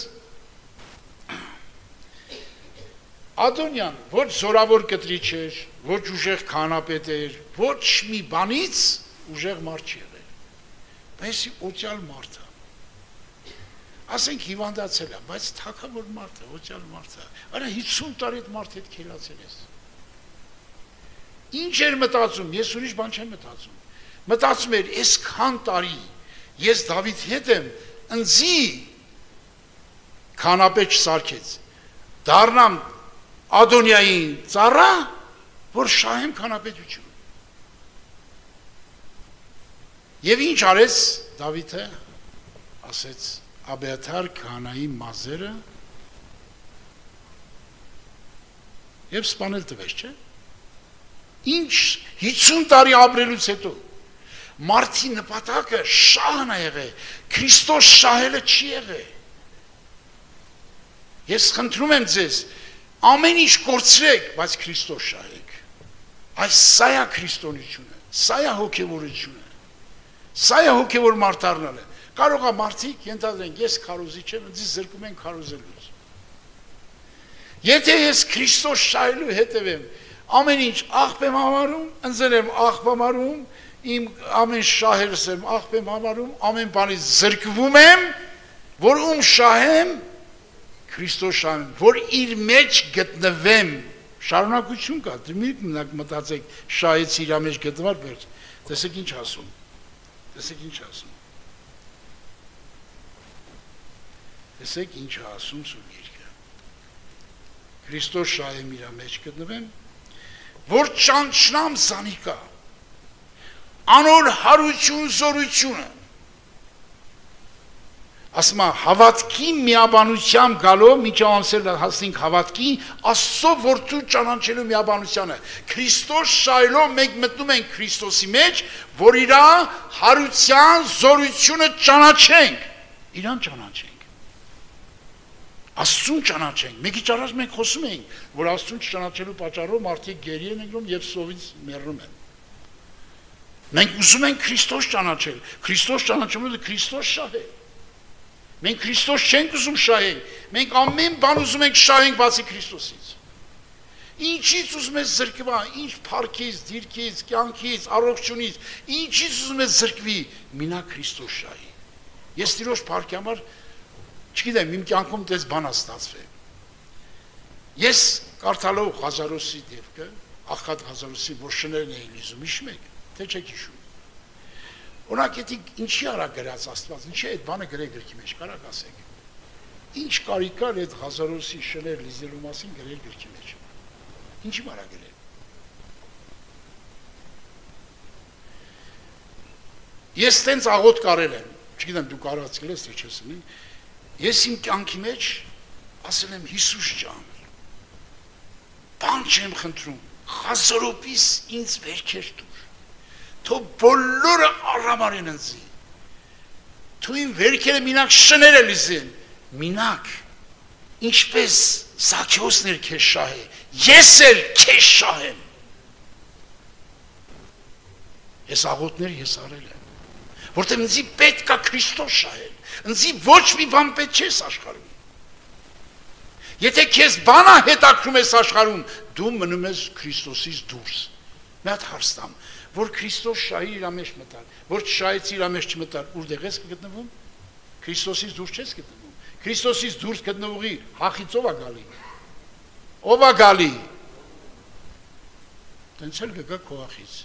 Ադոնյան ոչ զորավոր կտրիչ էր, ոչ ուժեղ քահանապետ էր, ոչ մի բանից ուժեղ մարդ չի եղել։ Բայց օծյալ մարդ է։ Ասենք հիվանդացել է, բայց թագավոր մարդ է, օծյալ մարդ է։ Արա հիսուն տարի այդ մարդ հետ քելացել ես։ Ինչ էր մտածում, ես ուրիշ բան չեմ մտածում։ Մտածում էր, այսքան տարի ես Դավիթի հետ եմ, ընձի քահանապետ չսարքեց։ Դառնամ Ադոնյային ծառա, որ շահեմ քահանապետություն։ Եվ ինչ արեց Դավիթը, ասեց Աբիաթար քահանայի մազերը եւ սպանել տվեց, չէ՞։ Ինչ հիսուն տարի ապրելուց հետո մարդի նպատակը շահն է եղել, Քրիստոս շահելը չի եղել։ Ես խնդրում եմ ձեզ, ամեն ինչ կորցրեք, բայց Քրիստոս շահեք։ Այս սա է քրիստոնեությունը, սա է հոգևորությունը, սա է հոգևոր մարդ դառնալը։ Կարող է մարդիկ ենթադրեն, ես քարոզիչ եմ, ինձ զրկում են քարոզելուց։ Եթե ես Քրիստոս շահելու հետևեմ, ամեն ինչ աղբ եմ համարում, ընձել եմ աղբ համարում, իմ ամեն շահերս եմ աղբ եմ համարում, ամեն բանից զրկվում եմ, որ ում շահեմ, Քրիստոս շահեմ, որ իր մեջ գտնվեմ, շարունակություն կա, դրմիկ մտածեք, շահեց իր մեջ գտնվար, բերց, տեսեք ինչ ասում, տեսեք ինչ ասում, տեսեք ինչ ասում Սուրբ Գիրքը, Քրիստոս շահեմ իր մեջ գտնվեմ, որ ճանչնամ զանիկա, անոր հարություն զորությունը, ասում է հավատքի միաբանությամբ գալով միջև ամսել հասնենք հավատքի Աստծո որդու ճանաչելու միաբանությանը Քրիստոս շահելով մենք մտնում ենք Քրիստոսի մեջ որ իր հարության զորությունը ճանաչենք իրան ճանաչենք Աստծուն ճանաչենք մեկի ճանաչ մենք խոսում ենք որ Աստծուն չճանաչելու պատճառով մարդիկ գերի են ընկնում եւ սովից մեռնում են մենք ուզում ենք Քրիստոս ճանաչել Քրիստոս ճանաչելու Քրիստոս շահել Մենք Քրիստոս չենք ուզում շահենք, մենք ամեն բան ուզում ենք շահենք բացի Քրիստոսից։ Ինչից ուզում ես զրկվա, ինչ փառքից, դիրքից, կյանքից, առողջությունից, ինչից ուզում ես զրկվի, մինակ Քրիստոս շահի։ Ես Տիրոջ փառքի համար չգիտեմ, իմ կյանքում դες բան է ստացվել։ Ես կարդալով Ղազարոսի դեպքը, Աղքատ Ղազարոսի, որ շներն էին լիզում, հիշում եք, թե չեք հիշում։ Օրինակ, եթե ինչի արա գրած Աստված, ինչի այդ բանը գրել գրքի մեջ, կարաք ասեք։ Ինչ կարիք կար այդ Ղազարոսի շներ լիզելու մասին գրել գրքի մեջ։ Ինչի արա գրել։ Ես տենց աղոտ կարել եմ, չգիտեմ դու կարածել ես, թե չես ունի, ես իմ կյանքի մեջ ասել եմ Հիսուս ջան, բան չեմ խնդրում, Ղազարոպիս ինձ վերքեր տուր, թո բոլորը առամարեն ընձի, թու իմ վերքերը մինակ շները լիզեն, մինակ, ինչպես Զաքեոսն էր քեզ շահե, ես էլ քեզ շահեմ։ Ես աղոթներ ես արել եմ, որտեղ ինձի պետք է Քրիստոս շահել, ինձի ոչ մի բան պետք չես աշխարհում։ Եթե քեզ բանա հետաքրում ես աշխարհում, դու մնում ես Քրիստոսից դուրս։ Մի հատ հարց տամ, որ Քրիստոս շահի իր մեջ մտար, որ չշահեցի իր մեջ չմտար, որտեղ ես գտնվում։ Քրիստոսից դուրս չես գտնվում։ Քրիստոսից դուրս գտնողի հախից ով է գալի։ Ով է գալի։ Տենց էլ գա քո հախից։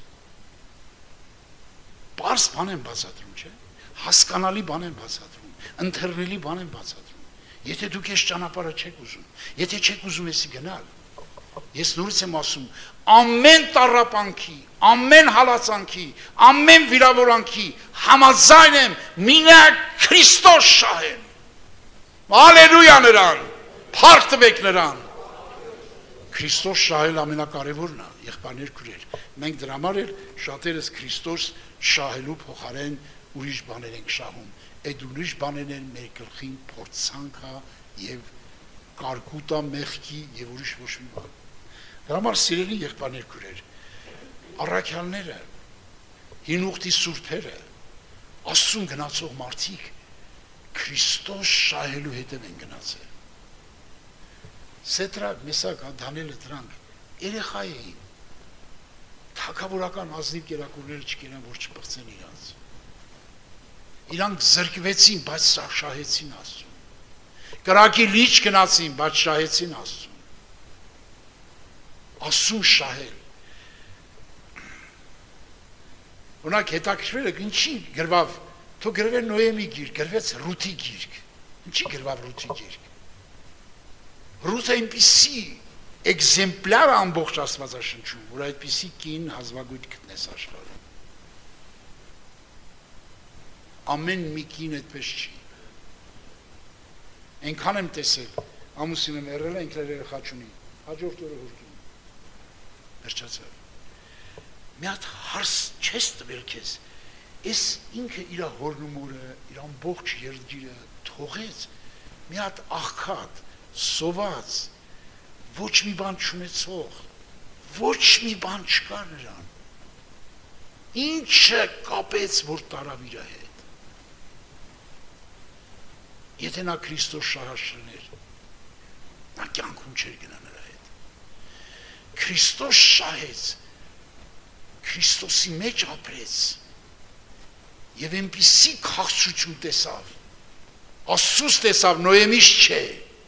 Պարզ բան են բացատրում, չէ՞։ Հասկանալի բան են բացատրում, ընթեռնելի բան են բացատրում։ Եթե դուք ես ճանապարհը չեք ուզում, եթե չեք ուզում եսի գնալ, ես նորից եմ ասում, ամեն տառապանքի, ամեն հալածանքի, ամեն վիրավորանքի համաձայն եմ մինակ Քրիստոս շահեմ։ Հալելույա նրան, փառք տվեք նրան։ Քրիստոս շահել ամենակարևորն է, եղբայրներ քույրեր։ Մենք դրա համար էլ շատերս Քրիստոս շահելու փոխարեն ուրիշ բաներ ենք շահում։ Այդ ուրիշ բաներն են մեր գլխին փորձանքա եւ կարկուտա մեղքի եւ ուրիշ ոչ մի բան։ Դրա համար սիրելի եղբայրներ քույրեր, առաքյալները, հին ուխտի սուրբերը, Աստծուն գնացող մարդիկ Քրիստոս շահելու հետև են գնացել։ Սետրակ, Մեսակ, Դանիելը դրանք երեխա էին։ Թագավորական ազնիվ կերակուրները չկերան, որ չպղծեն իրանց։ Իրանք զրկվեցին, բայց շահեցին Աստծուն։ Կրակի լիճ գնացին, բայց շահեցին Աստծուն։ Աստծուն շահել։ Օրինակ հետաքրքրել եք ինչի գրվավ, թո գրվել Նոյեմի գիրք, գրվեց Ռութի գիրք։ Ինչի գրվավ Ռութի գիրք։ Ռութը այնպիսի էգզեմպլար ամբողջ Աստվածաշնչում, որ այդպիսի կին հազվագույթ գտնես աշխարհում։ Ամեն մի կին այդպես չի։ Այնքան եմ տեսել, ամուսինը մեռել է, ինքն երեխա չունի, հաջորդ օրը հորտում։ Վերջացավ։ Մի հատ հարց չես տվել քեզ, այս ինքը իր հորնումուրը, իր ամբողջ երդիրը թողեց, մի հատ աղքատ, սոված, ոչ մի բան չունեցող, ոչ մի բան չկար նրան, ինչը կապեց, որ տարավ իր հետ։ Եթե նա Քրիստոս շահաշրներ, նա կյանքում չէր գնա նրա հետ։ Քրիստոս շահեց, Քրիստոսի մեջ ապրեց եւ այնպիսի քաղցրություն տեսավ, Աստծուց տեսավ, Նոյեմից չէ,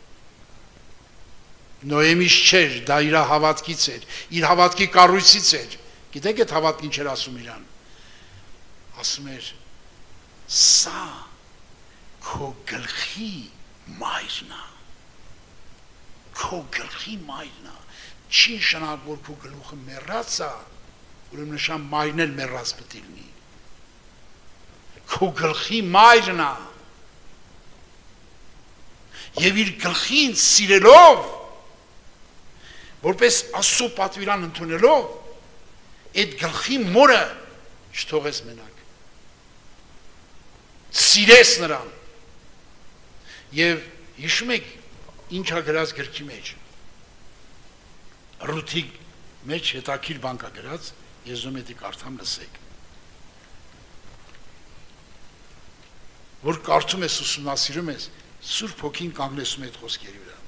Նոյեմից չէր, դա իր հավատքից էր, իր հավատքի կառույցից էր, գիտեք այդ հավատքին չէր ասում իրան, ասում էր, սա քո գլխի մայրն է, քո գլխի մայրն է, չի նշանակում, որ քո գլուխը մեռած է, ուրեմն նշան մայրն էլ մեռած պետք է լինի։ Քո գլխի մայրն է։ Եվ իր գլխին սիրելով, որպես Աստծո պատվիրան ընդունելով, այդ գլխի մորը չթողես մենակ։ Սիրես նրան։ Եվ հիշում եք ինչ ա գրած գրքի մեջ։ Ռութի մեջ հետաքրքիր բան կա գրած, ես ուզում եմ կարդամ լսեք։ որ կարդում ես ուսումնասիրում ես, Սուրբ Հոգին կանգնեցում է այդ խոսքերի վրա։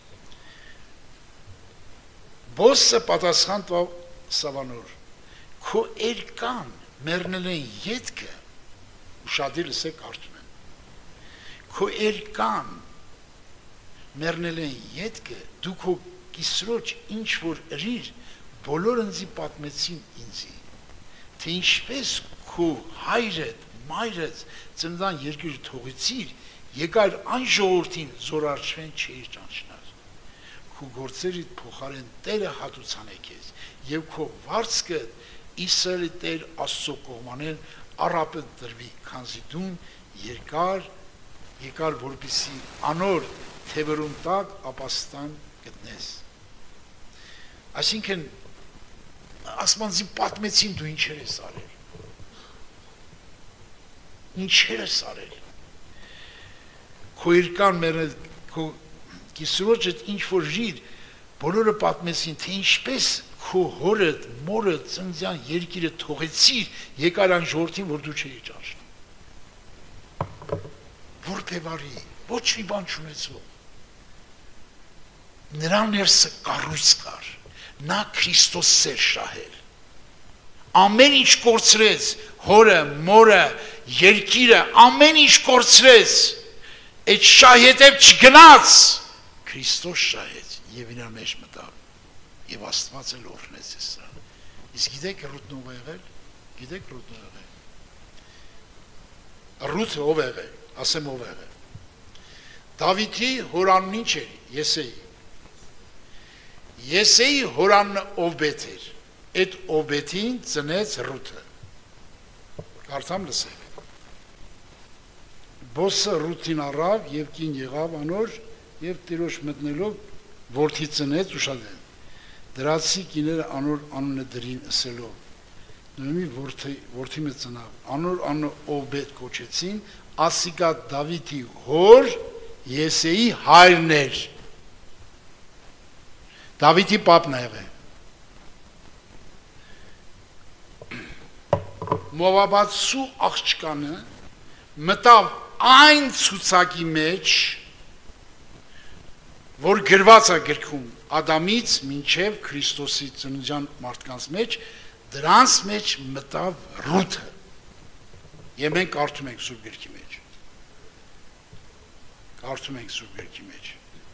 Բոսը պատասխան տվավ Սավանոր, քո երկան մեռնել են ետքը, ուշադիր լսեք կարդում են, քո երկան մեռնել են ետքը, դու քո կիսրոջ ինչ որ ըրիր, բոլոր ընձի պատմեցին ինձի, թե ինչպես քո հայրդ, մայրդ ծննդան երկիրը թողեցիր, եկար այն ժողովրդին զորարչվեն չէիր ճանչնար, քո գործերիդ փոխարեն Տերը հատուցան է քեզ, եւ քո վարձքը Իսրայելի Տեր Աստծո կողմանեն առապը դրվի, քանզի դու երկար եկար որպեսի անոր թևերում տակ ապաստան գտնես։ Այսինքն ասմանցի պատմեցին դու ինչեր ես արել, ինչեր ես արել, քո երկան մերել, քո կիսրոջդ ինչ որ ժիր, բոլորը պատմեցին, թե ինչպես քո հորդ, մորդ, ծննդյան երկիրը թողեցիր, եկար այն ժողովրդին, որ դու չէի ճանչնում։ Որբևարի, ոչ մի բան չունեցող։ Նրա ներսը կառույց կար, նա Քրիստոս էր շահել։ Ամեն ինչ կորցրեց, հորը, մորը, երկիրը, ամեն ինչ կորցրեց, այդ շահի հետև չգնաց, Քրիստոս շահեց եւ իրար մեջ մտավ եւ Աստված էլ օրհնեց սա։ Իսկ գիտեք Ռութն ով է եղել, գիտեք Ռութն ով է եղել, Ռութը ով է եղել, ասեմ ով է եղել, Դավիթի հորանն ինչ էր, Եսեի, Եսեի հորանն Օբեդ էր, այդ Օբեդին ծնեց Ռութը, կարդամ լսեք, Բոսը Ռութին առավ եւ կին եղավ անոր եւ Տիրոջ մտնելով որդի ծնեց ուշադեն, դրացի կիները անոր անունը դրին ասելով, նույնի որդի մը ծնավ, անոր անունը Օբեդ կոչեցին, ասիկա Դավիթի հոր Եսեի հայրն էր, Դավիթի պապն է եղել, Մովաբացու աղջկանը մտավ այն ցուցակի մեջ, որ գրված է գրքում Ադամից մինչև Քրիստոսի ծննդյան մարդկանց մեջ, դրանց մեջ մտավ Ռութը, եւ մենք կարդում ենք Սուրբ գրքի մեջ, կարդում ենք Սուրբ գրքի մեջ,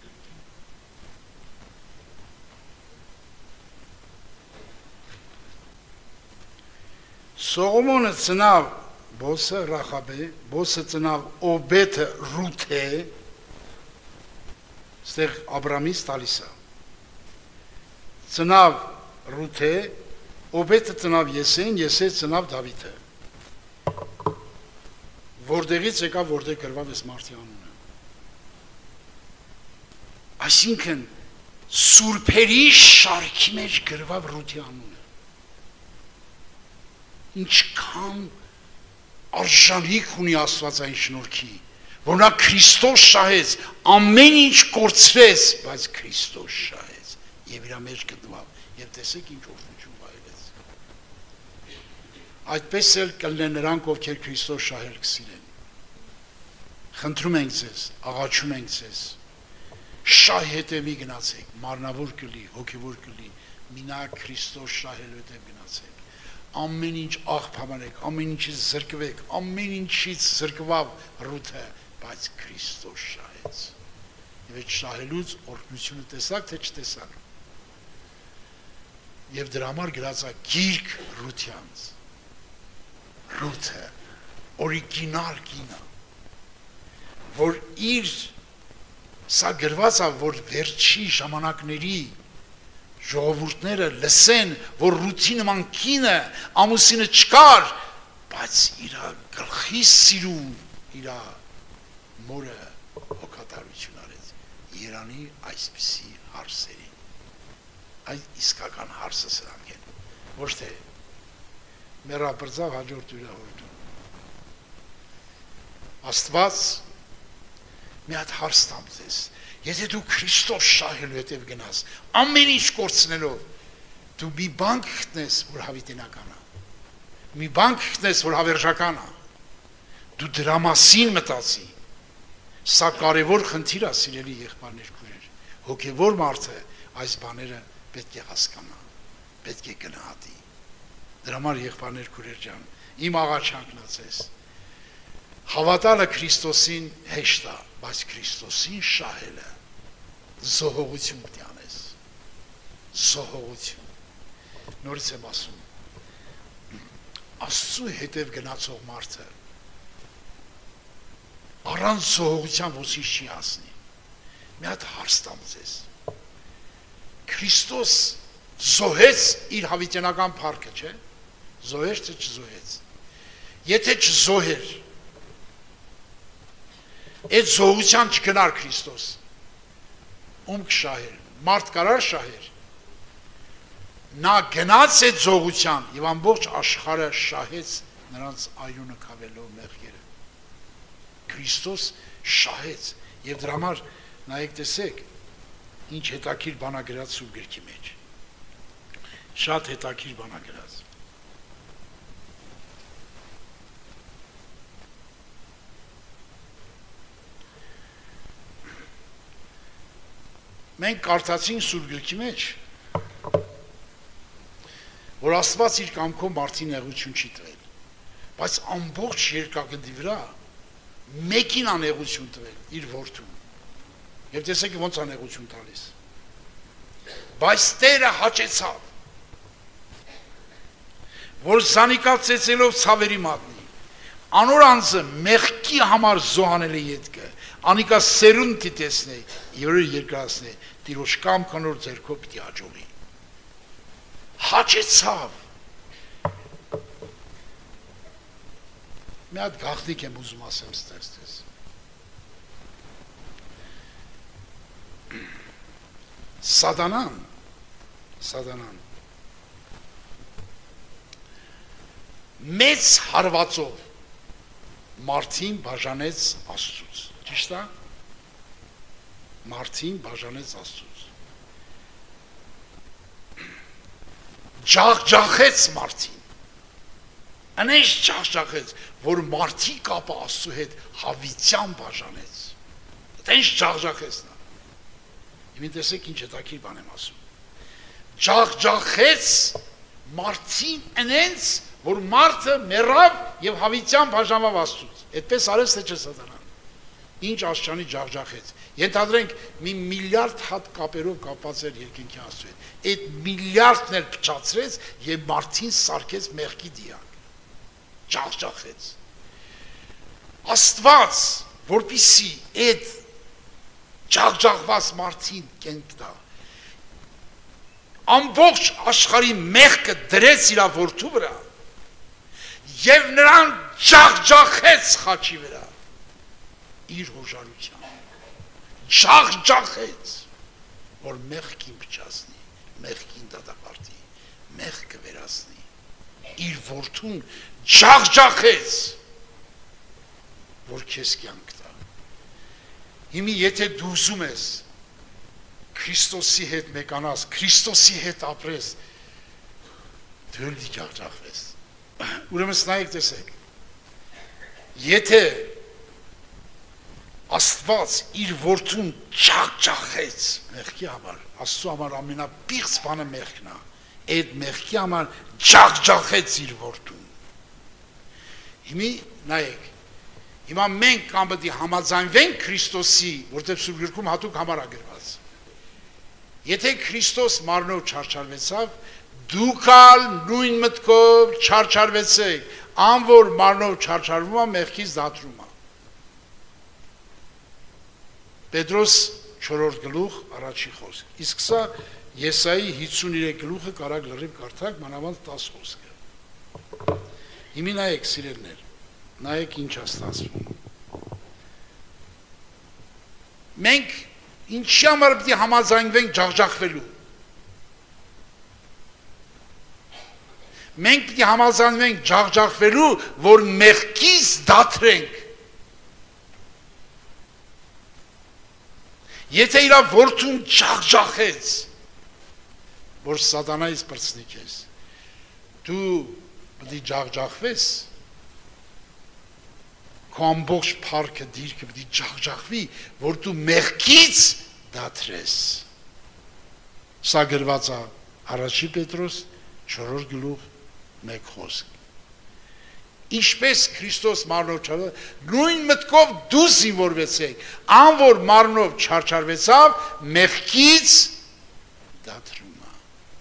Սողոմոնը ծնավ Բոսը Ռախաբե, Բոսը ծնավ Օբեդը Ռութե, ստեղ Աբրամից տալիս է, ծնավ Ռութե, Օբեդը ծնավ Եսեին, Եսե ծնավ Դավիթը, որտեղից եկավ, որտեղ գրված է մարդի անունը, այսինքն սուրբերի շարքի մեջ գրված Ռութի անունը, ինչքան արժանիք ունի Աստվածային շնորհքի, որ նա Քրիստոս շահեց, ամեն ինչ կորցրեց, բայց Քրիստոս շահեց եւ իր մեջ գտնավ եւ տեսեք ինչ օրհնություն վայելեց։ Այդպես էլ կլինեն նրանք, ովքեր Քրիստոս շահել կսիրեն։ Խնդրում ենք ձեզ, աղաչում ենք ձեզ, շահի հետև մի գնացեք, մարմնավոր կլի, հոգևոր կլի, մինակ Քրիստոս շահելու հետև գնացեք, ամեն ինչ աղբ համարեք, ամեն ինչից զրկվեք, ամեն ինչից զրկվավ Ռութը, բայց Քրիստոս շահեց։ Եվ այդ շահելուց օրհնությունը տեսակ, թե չտեսակ։ Եվ դրա համար գրած է գիրք Ռությանց։ Ռութը օրիգինալ կինը, որ իր սա գրված է, որ վերջի ժամանակների ժողովուրդները լսեն, որ Ռութի նման կինը ամուսինը չկար, բայց իր գլխի սիրուն, իր մորը հոգատարություն արեց, Երանի այսպիսի հարսերին, այդ իսկական հարսը սրանք են, ոչ թե մերապրծավ հաջորդ ուրահորդում։ Աստված մի հատ հարս տամ ձեզ, եթե դու Քրիստոս շահելու հետև գնաս, ամեն ինչ կորցնելով, դու մի բան կգտնես, որ հավիտենական է, մի բան կգտնես, որ հավերժական է, դու դրա մասին մտածի։ Սա կարևոր խնդիր է, սիրելի եղբայրներ, քույրեր։ Հոգևոր մարդը այս բաները պետք է հասկանա, պետք է գնահատի։ Դրա համար եղբայրներ, քույրեր ջան, իմ աղաչանքն է ձեզ։ Հավատալը Քրիստոսին հեշտ է, բայց Քրիստոսին շահելը զոհողություն պետք է անես։ Զոհողություն։ Նորից եմ ասում, Աստծու հետև գնացող մարդը առանց զոհողության ոչինչ չի հասնի։ Մի հատ հարց տամ ձեզ։ Քրիստոս զոհեց իր հավիտենական փառքը, չէ՞։ Զոհեց թե չզոհեց։ Եթե չզոհեր, այդ զոհության չգնար Քրիստոս, ում կշահեր, մարդ կարար շահեր։ Նա գնաց այդ զոհության եւ ամբողջ աշխարհը շահեց նրանց այունը քավելով մեղքերը։ Քրիստոս շահեց եւ դրա համար նայեք տեսեք ինչ հետաքրիր բան ա գրած Սուրբ գրքի մեջ։ Շատ հետաքրիր բան ա գրած։ Մենք կարդացինք Սուրբ գրքի մեջ, որ Աստված իր կամքով մարդին նեղություն չի տվել, բայց ամբողջ երկրագնդի վրա մեկին ա նեղություն տվել, իր որդուն։ Եվ տեսեք ոնց ա նեղություն տալիս։ Բայց Տերը հաճեցավ, որ զանիկա ծեծելով ցավերի մատնի, անոր անձը մեղքի համար զոհանել է ետքը, անիկա սերունդ տեսնե, եւ երկրացնե, Տիրոջ կամքն նոր ձեռքով պիտի հաջողի։ Հաճեցավ։ Մի հատ գաղտնիք եմ ուզում ասեմ ստեղծես։ Սատանան, Սատանան մեծ հարվածով մարդին բաժանեց Աստծուց։ Ճիշտ է։ Մարդին բաժանեց Աստծուց։ Ջախջախեց մարդին։ Անես ջախջախեց, որ մարդի կապը Աստծու հետ հավիտյան բաժանեց։ Տենց ջախջախեց նա։ Իմ տեսեք ինչ հետաքրքիր բան եմ ասում։ Ջախջախեց մարդին անենց, որ մարդը մեռավ եւ հավիտյան բաժանավ Աստծուց։ Այդպես արեց թե չէ Սատանան։ Ինչ աշխանի ջախջախեց։ Ենթադրենք մի միլիարդ հատ կապերով կապված էր երկինքի Աստծու հետ։ Այդ միլիարդն էլ փչացրեց եւ մարդին սարքեց մեղքի դիակ։ Ջախջախեց։ Աստված, որպիսի այդ ջախջախված մարդին կենք տա, ամբողջ աշխարհի մեղքը դրեց իր որդու վրա եւ նրան ջախջախեց խաչի վրա իր հոժարությամբ, ջախջախեց, որ մեղքին փչացնի, մեղքին դատապարտի, մեղքը վերացնի, իր որդուն ջախջախեց, որ քեզ կյանք տա։ Հիմի եթե դու ուզում ես Քրիստոսի հետ մեկանաս, Քրիստոսի հետ ապրես, դու էլ ջախջախվես։ Ուրեմն նայեք տեսեք, եթե Աստված իր որդուն ջախջախեց մեղքի համար, Աստծու համար ամենապիղծ բանը մեղքն է, այդ մեղքի համար ջախջախեց իր որդուն։ Հիմի նայեք, հիմա մենք կամ պետք է համաձայնվենք Քրիստոսի, որտեղ Սուրբ գրքում հատուկ համար է գրված։ Եթե Քրիստոս մարմնով չարչարվեցավ, դուք ալ նույն մտքով չարչարվեցեք, ան որ մարմնով չարչարվում է, մեղքից դատվում է։ Պետրոս չորրորդ գլուխ առաջի խոսք։ Իսկ սա Եսայի հիսուներեք գլուխը կարակ լրիվ կարդակ, մանավանդ տաս խոսքը։ Հիմի նայեք սիրելներ, նայեք ինչ է ստացվում։ Մենք ինչի համար պետք է համաձայնվենք ջախջախվելու։ Մենք պետք է համաձայնվենք ջախջախվելու, որ մեղքից դատրենք։ Եթե իրա որդուն ջախջախեց, որ սատանայից պրծնի քեզ, դու պետք է ջախջախվես, քո ամբողջ փառքը դիրքը պիտի ջախջախվի, որ դու մեղքից դադրես։ Սա գրված է Առաջի Պետրոս չորրորդ գլուխ մեկ խոսք։ Ինչպես Քրիստոս մարմնով չարչարվեց, նույն մտքով դու զինվորվեցեք, ան որ մարմնով չարչարվեցավ, մեղքից դադրում է։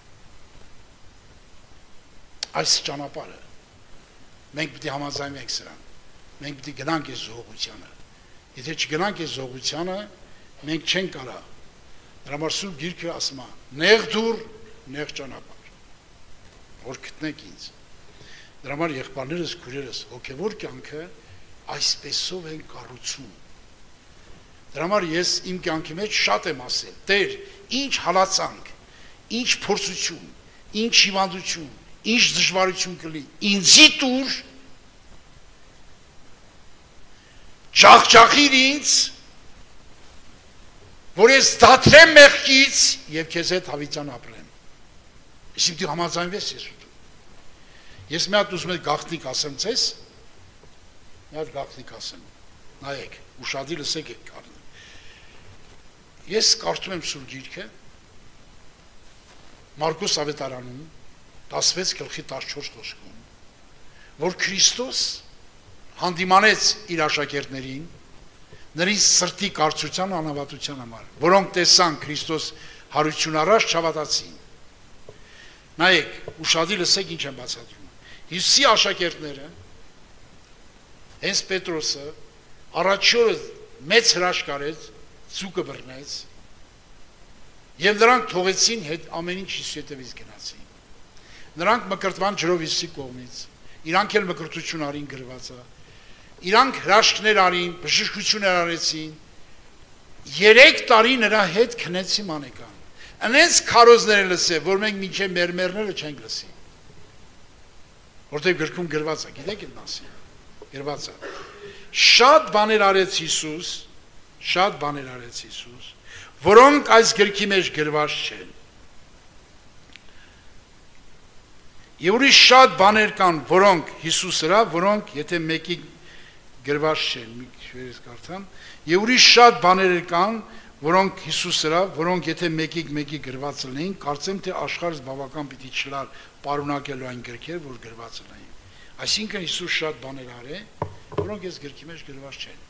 Այս ճանապարհը մենք պիտի համաձայնվենք սրան։ Մենք պիտի գնանք այս զողությանը։ Եթե չգնանք այս զողությանը, մենք չենք կարա։ Դրա համար Սուրբ Գիրքը ասում է. «Նեղ դուր, նեղ ճանապարհ»։ Որ գտնեք ինձ։ Դրա համար եղբայրներս, քույրերս, հոգևոր կյանքը այսպեսով են կառուցում։ Դրա համար ես իմ կյանքի մեջ շատ եմ ասել. Տեր, ինչ հալածանք, ինչ փորձություն, ինչ հիվանդություն, ինչ դժվարություն կլինի, ինձի տուր, ջախջախիր ինձ, որ ես դադրեմ մեղքից և քեզ հետ հավիտյան ապրեմ։ Ես իմ դի համաձայնվես ես ու դու։ Ես մի հատ ուզում եմ գաղտնիք ասեմ ձեզ, մի հատ գաղտնիք ասեմ, նայեք, ուշադիր լսեք եք կարդում։ Ես կարդում եմ Սուրբ Գիրքը, Մարկոս ավետարանում, տասնվեց գլխի տասնչորս խոսքում, որ Քրիստոս հանդիմանեց իր աշակերտներին, նրին սրտի կարծության անհավատության համար, որոնք տեսան Քրիստոս հարություն առաջ չհավատացին։ Նայեք, ուշադիր լսեք ինչ եմ բացատրում։ Հիսուսի աշակերտները, հենց Պետրոսը, առաջի օրը մեծ հրաշք արեց, ձուկը բռնեց, եւ նրանք թողեցին հետ ամեն ինչ Հիսուսի հետևից գնացին։ Նրանք մկրտման ջրով Հիսուսի կողմից, իրանք էլ մկրտություն արին գրված է։ Իրանք հրաշքներ արին, բժշկություններ արեցին, երեք տարի նրա հետ քնեցի մանեկան։ Անենց քարոզները լսե, որ մենք մինչև մեր մերները չենք լսի։ Որտեղ գրքում գրված է, գիտեք այդ մասին։ Գրված է։ Շատ բաներ արեց Հիսուս, շատ բաներ արեց Հիսուս, որոնք այս գրքի մեջ գրված չեն։ Եվ ուրիշ շատ բաներ կան, որոնք Հիսուսրա, որոնք եթե մեկի գրված չեն, մի քիչ կարդամ, եւ ուրիշ շատ բաներ կան, որոնք Հիսուսրա, որոնք եթե մեկի մեկի գրված լինեին, կարծեմ թե աշխարհս բավական պիտի չլար պարունակելու այն գրքեր, որ գրված լինեին։ Այսինքն Հիսուս շատ բաներ արել, որոնք այս գրքի մեջ գրված չեն։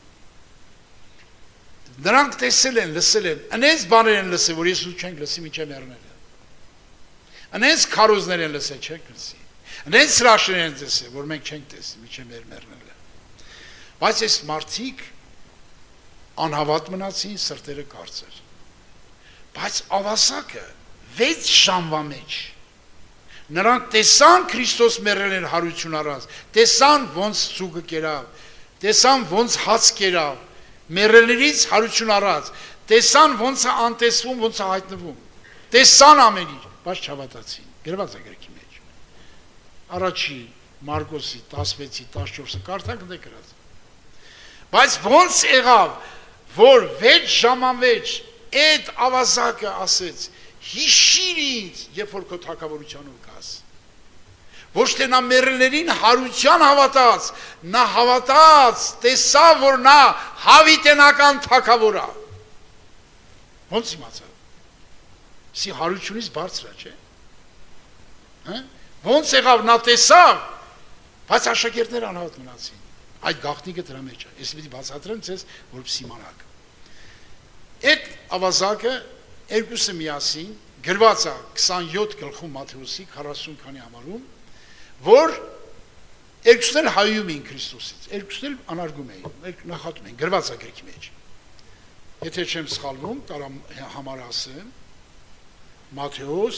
Նրանք տեսել են, լսել են, անենց բաներ են լսել, որ Հիսուս չենք լսի մինչև մեռնելը։ Անենց քարոզներ են լսել, չենք լսի։ Անենց հրաշքներ են տեսել, որ մենք չենք տեսի մինչև մեր մեռնելը։ Բայց այս մարդիկ անհավատ մնացին, սրտերը կարծեր։ Բայց ավասակը վեց ժամվա մեջ նրանք տեսան Քրիստոս մեռել են հարություն առած, տեսան ոնց ցուգը կերավ, տեսան ոնց հաց կերավ, մեռելներից հարություն առած, տեսան ոնց է անտեսվում, ոնց է հայտնվում, տեսան ամեն ինչ, բայց չհավատացին։ Գրված է գրքի մեջ։ Առաջի Մարկոսի տասնվեցի տասնչորսը կարդանք դե գրած։ Բայց ոնց եղավ, որ վեց ժամանվեջ այդ ավազակը ասեց, հիշիր ինձ, երբ որ քո թագավորությանով գաս։ Ոչ թե նա մեռելներին հարություն հավատաց, նա հավատաց, տեսավ, որ նա հավիտենական թագավոր է։ Ոնց իմացավ։ Սի հարությունից բարձր է, չէ՞։ Հա՞։ Ոնց եղավ, նա տեսավ, բայց աշակերտները անհավատ մնացին։ Այդ գաղտնիքը դրա մեջ է։ Ես պիտի բացատրեմ ձեզ, որպեսզի իմանաք։ Այդ ավազակը երկուսը միասին գրված է քսանյոթ գլխում Մատթեոսի քառասուն քանի համարում, որ երկուսն էլ հայում էին Քրիստոսից, երկուսն էլ անարգում էին, նախատում էին, գրված է գրքի մեջ։ Եթե չեմ սխալվում, կարամ համար ասեմ, Մատթեոս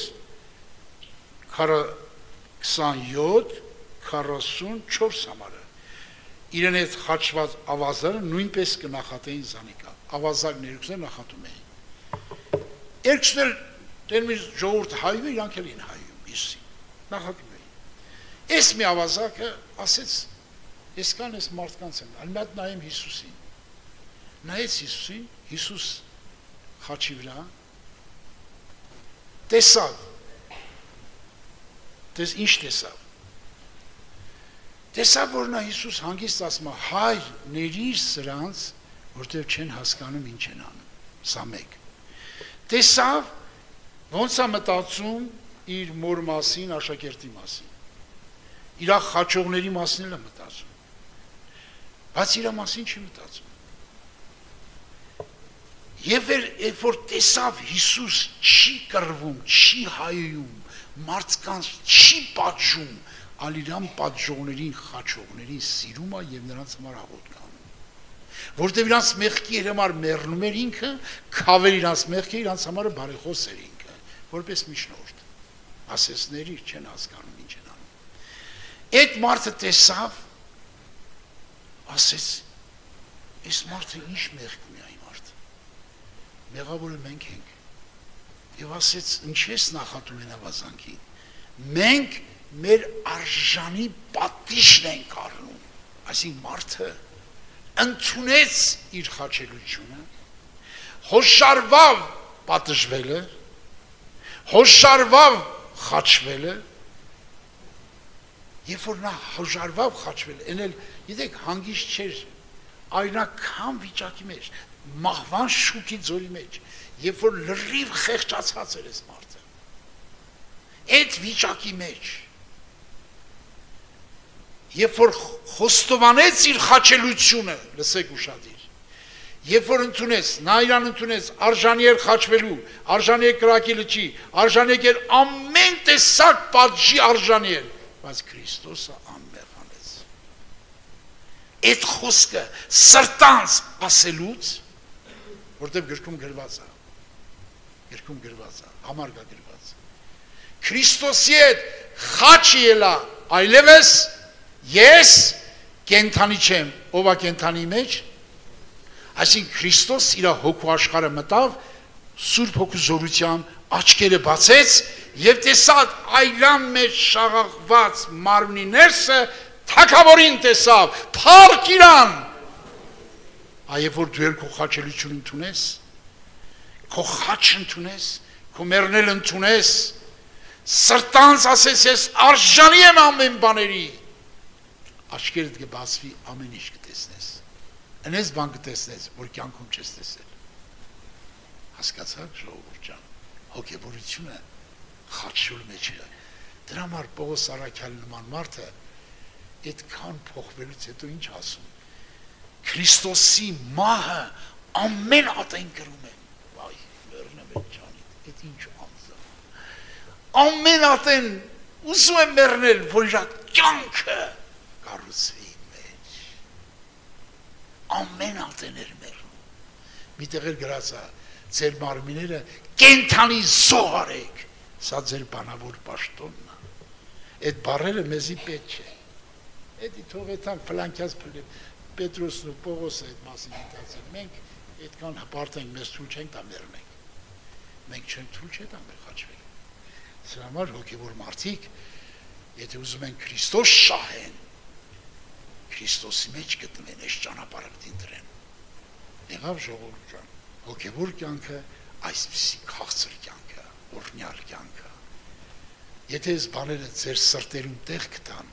քսանյոթ քառասունչորս համարը իրեն հետ խաչված ավազանը նույնպես կնախատեին զանիկա, ավազակն երկուսն նախատում էին։ Երկուսն էլ տերմի ժողովուրդ հայում, իրանք էլ էին հայում, Հիսուսին, նախատում էին։ Այս մի ավազակը ասեց, ես կան ես մարդկանց եմ, այլ մի հատ նայեմ Հիսուսին։ Նայեց Հիսուսին, Հիսուս խաչի վրա, տեսավ, տես ինչ տեսավ, Տեսավ որ նա Հիսուս հանգիստ ասում է հայր ներիր սրանց որտեղ չեն հասկանում ինչ են անում սա մեկ տեսավ ոնց է մտածում իր մոր մասին աշակերտի մասին իր խաչողների մասին է մտածում բայց իր մասին չի մտածում եւ երբ որ տեսավ Հիսուս չի կռվում չի հայում մարդկանց չի պատժում ալ իրան պատժողներին խաչողներին սիրում է եւ նրանց համար աղոթք անում որտեղ իրանց մեղքի համար մեռնում էր ինքը քավել իրանց մեղքի իրանց համար բարեխոս էր ինքը որպես միջնորդ ասեսների չեն հասկանում ինչ են անում այդ մարդը տեսավ ասես այս մարդը ինչ մեղք ունի այն մարդը մեղավորը մենք ենք եւ ասեց ինչ ես նախատում են ավազանքի մենք մեր արժանի պատիժն ենք առնում այսինքն մարդը ընդունեց իր խաչելությունը հոշարվավ պատժվելը հոշարվավ խաչվելը երբ որ նա հոշարվավ խաչվել էնել գիտեք հանգիստ չէր այնական վիճակի մեջ մահվան շուքի ձորի մեջ երբ որ լրիվ խեղճացած էր այս մարդը այդ վիճակի մեջ երբ որ խոստովանեց իր խաչելությունը լսեք ուշադիր երբ որ ընդունեց նա իրան ընդունեց արժանի էր խաչվելու արժանի էր կրակի լճի արժանի էր ամեն տեսակ պատժի արժանի էր բայց Քրիստոսը անմեղ անեց այդ խոսքը սրտանց ասելուց որտեղ գրքում գրված է գրքում գրված է համարգա գրված Քրիստոսի հետ խաչի ելա այլևս ես կենթանի չեմ ով է կենթանի մեջ այսինքն Քրիստոս իր հոգու աշխարհը մտավ Սուրբ Հոգու զորությամբ աչքերը բացեց եւ տեսավ այլան մեջ շաղաղված մարմնի ներսը թագավորին տեսավ փառք իրան այ որ դու ել քո խաչելություն ընդունես քո խաչ ընդունես քո մեռնել ընդունես սրտանց ասես ես արժանի եմ ամեն բաների աչքերդ կբացվի ամեն ինչ կտեսնես այնպես բան կտեսնես որ կյանքում չես տեսել հասկացաք ժողովուրդ ջան հոգեբորությունը խաչելու մեջ է դրա համար Պողոս Արաքյալի նման մարդը այդքան փոխվելուց հետո ինչ ասում Քրիստոսի մահը ամեն ատեն կրում է վայ մեռնեմ այդ ջանիդ այդ ինչ անձը ամեն ատեն ուզում եմ մեռնել որ իր կյանքը կառուցվի մեջ ամեն ատեն էր մեռնում միտեղ էր գրած է ձեր մարմինները կենթանի զոհարեք սա ձեր բանավոր պաշտոնն է այդ բառերը մեզի պետք չէ Էդի թողեցան ֆլանկյաց Պետրոսն ու Պողոսը այդ մասին գիտացին մենք այդքան հպարտ ենք մեզ թույլ չենք տա մեռնենք մենք չենք թույլ չէ տա մեր խաչվել սրա համար հոգևոր մարդիկ եթե ուզում են Քրիստոս շահեն Քրիստոսի մեջ գտնվեն այս ճանապարհը դրեն եղավ ժողովուրդ ջան հոգևոր կյանքը այսպիսի քաղցր կյանք է օրհնյալ կյանք է եթե այս բաները ձեր սրտերում տեղ կտան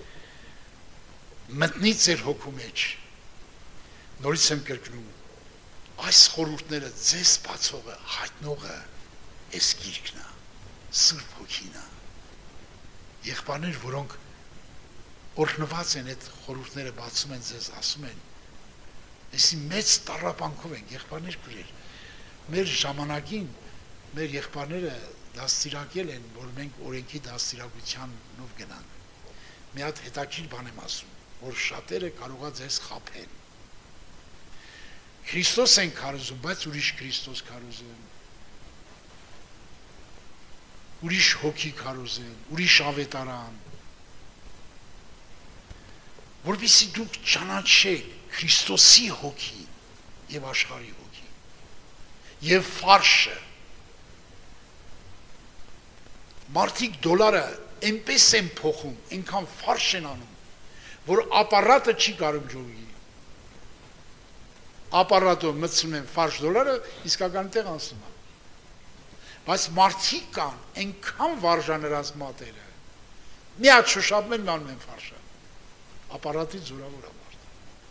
մտնի ձեր հոգու մեջ նորից եմ կրկնում այս խորհուրդները ձեզ բացողը հայտնողը այս գիրքն է Սուրբ Հոգին է եղբայրներ որոնք օրհնված են այդ խորհուրդները բացում են ձեզ ասում են այսի մեծ տառապանքով են եղբայրներ քուրեր մեր ժամանակին մեր եղբայրները դաստիարակել են որ մենք օրենքի դաստիարակությանով գնանք մի հատ հետաքրքիր բան եմ ասում որ շատերը կարողա ձեզ խաբեն Քրիստոս են քարոզում բայց ուրիշ Քրիստոս քարոզեն ուրիշ հոգի քարոզեն ուրիշ ավետարան որպեսզի դուք ճանաչեք Քրիստոսի հոգի եւ աշխարհի հոգի եւ ֆարշը մարդիկ դոլարը այնպես են փոխում այնքան ֆարշ են անում որ ապարատը չի կարող ժողովի ապարատով մտցնում են ֆարշ դոլարը իսկական տեղ անցնում է բայց մարդիկ կան այնքան վարժան նրանց մատերը մի հատ շոշափում են անում են ֆարշը ապարատի զորավոր է մարդ։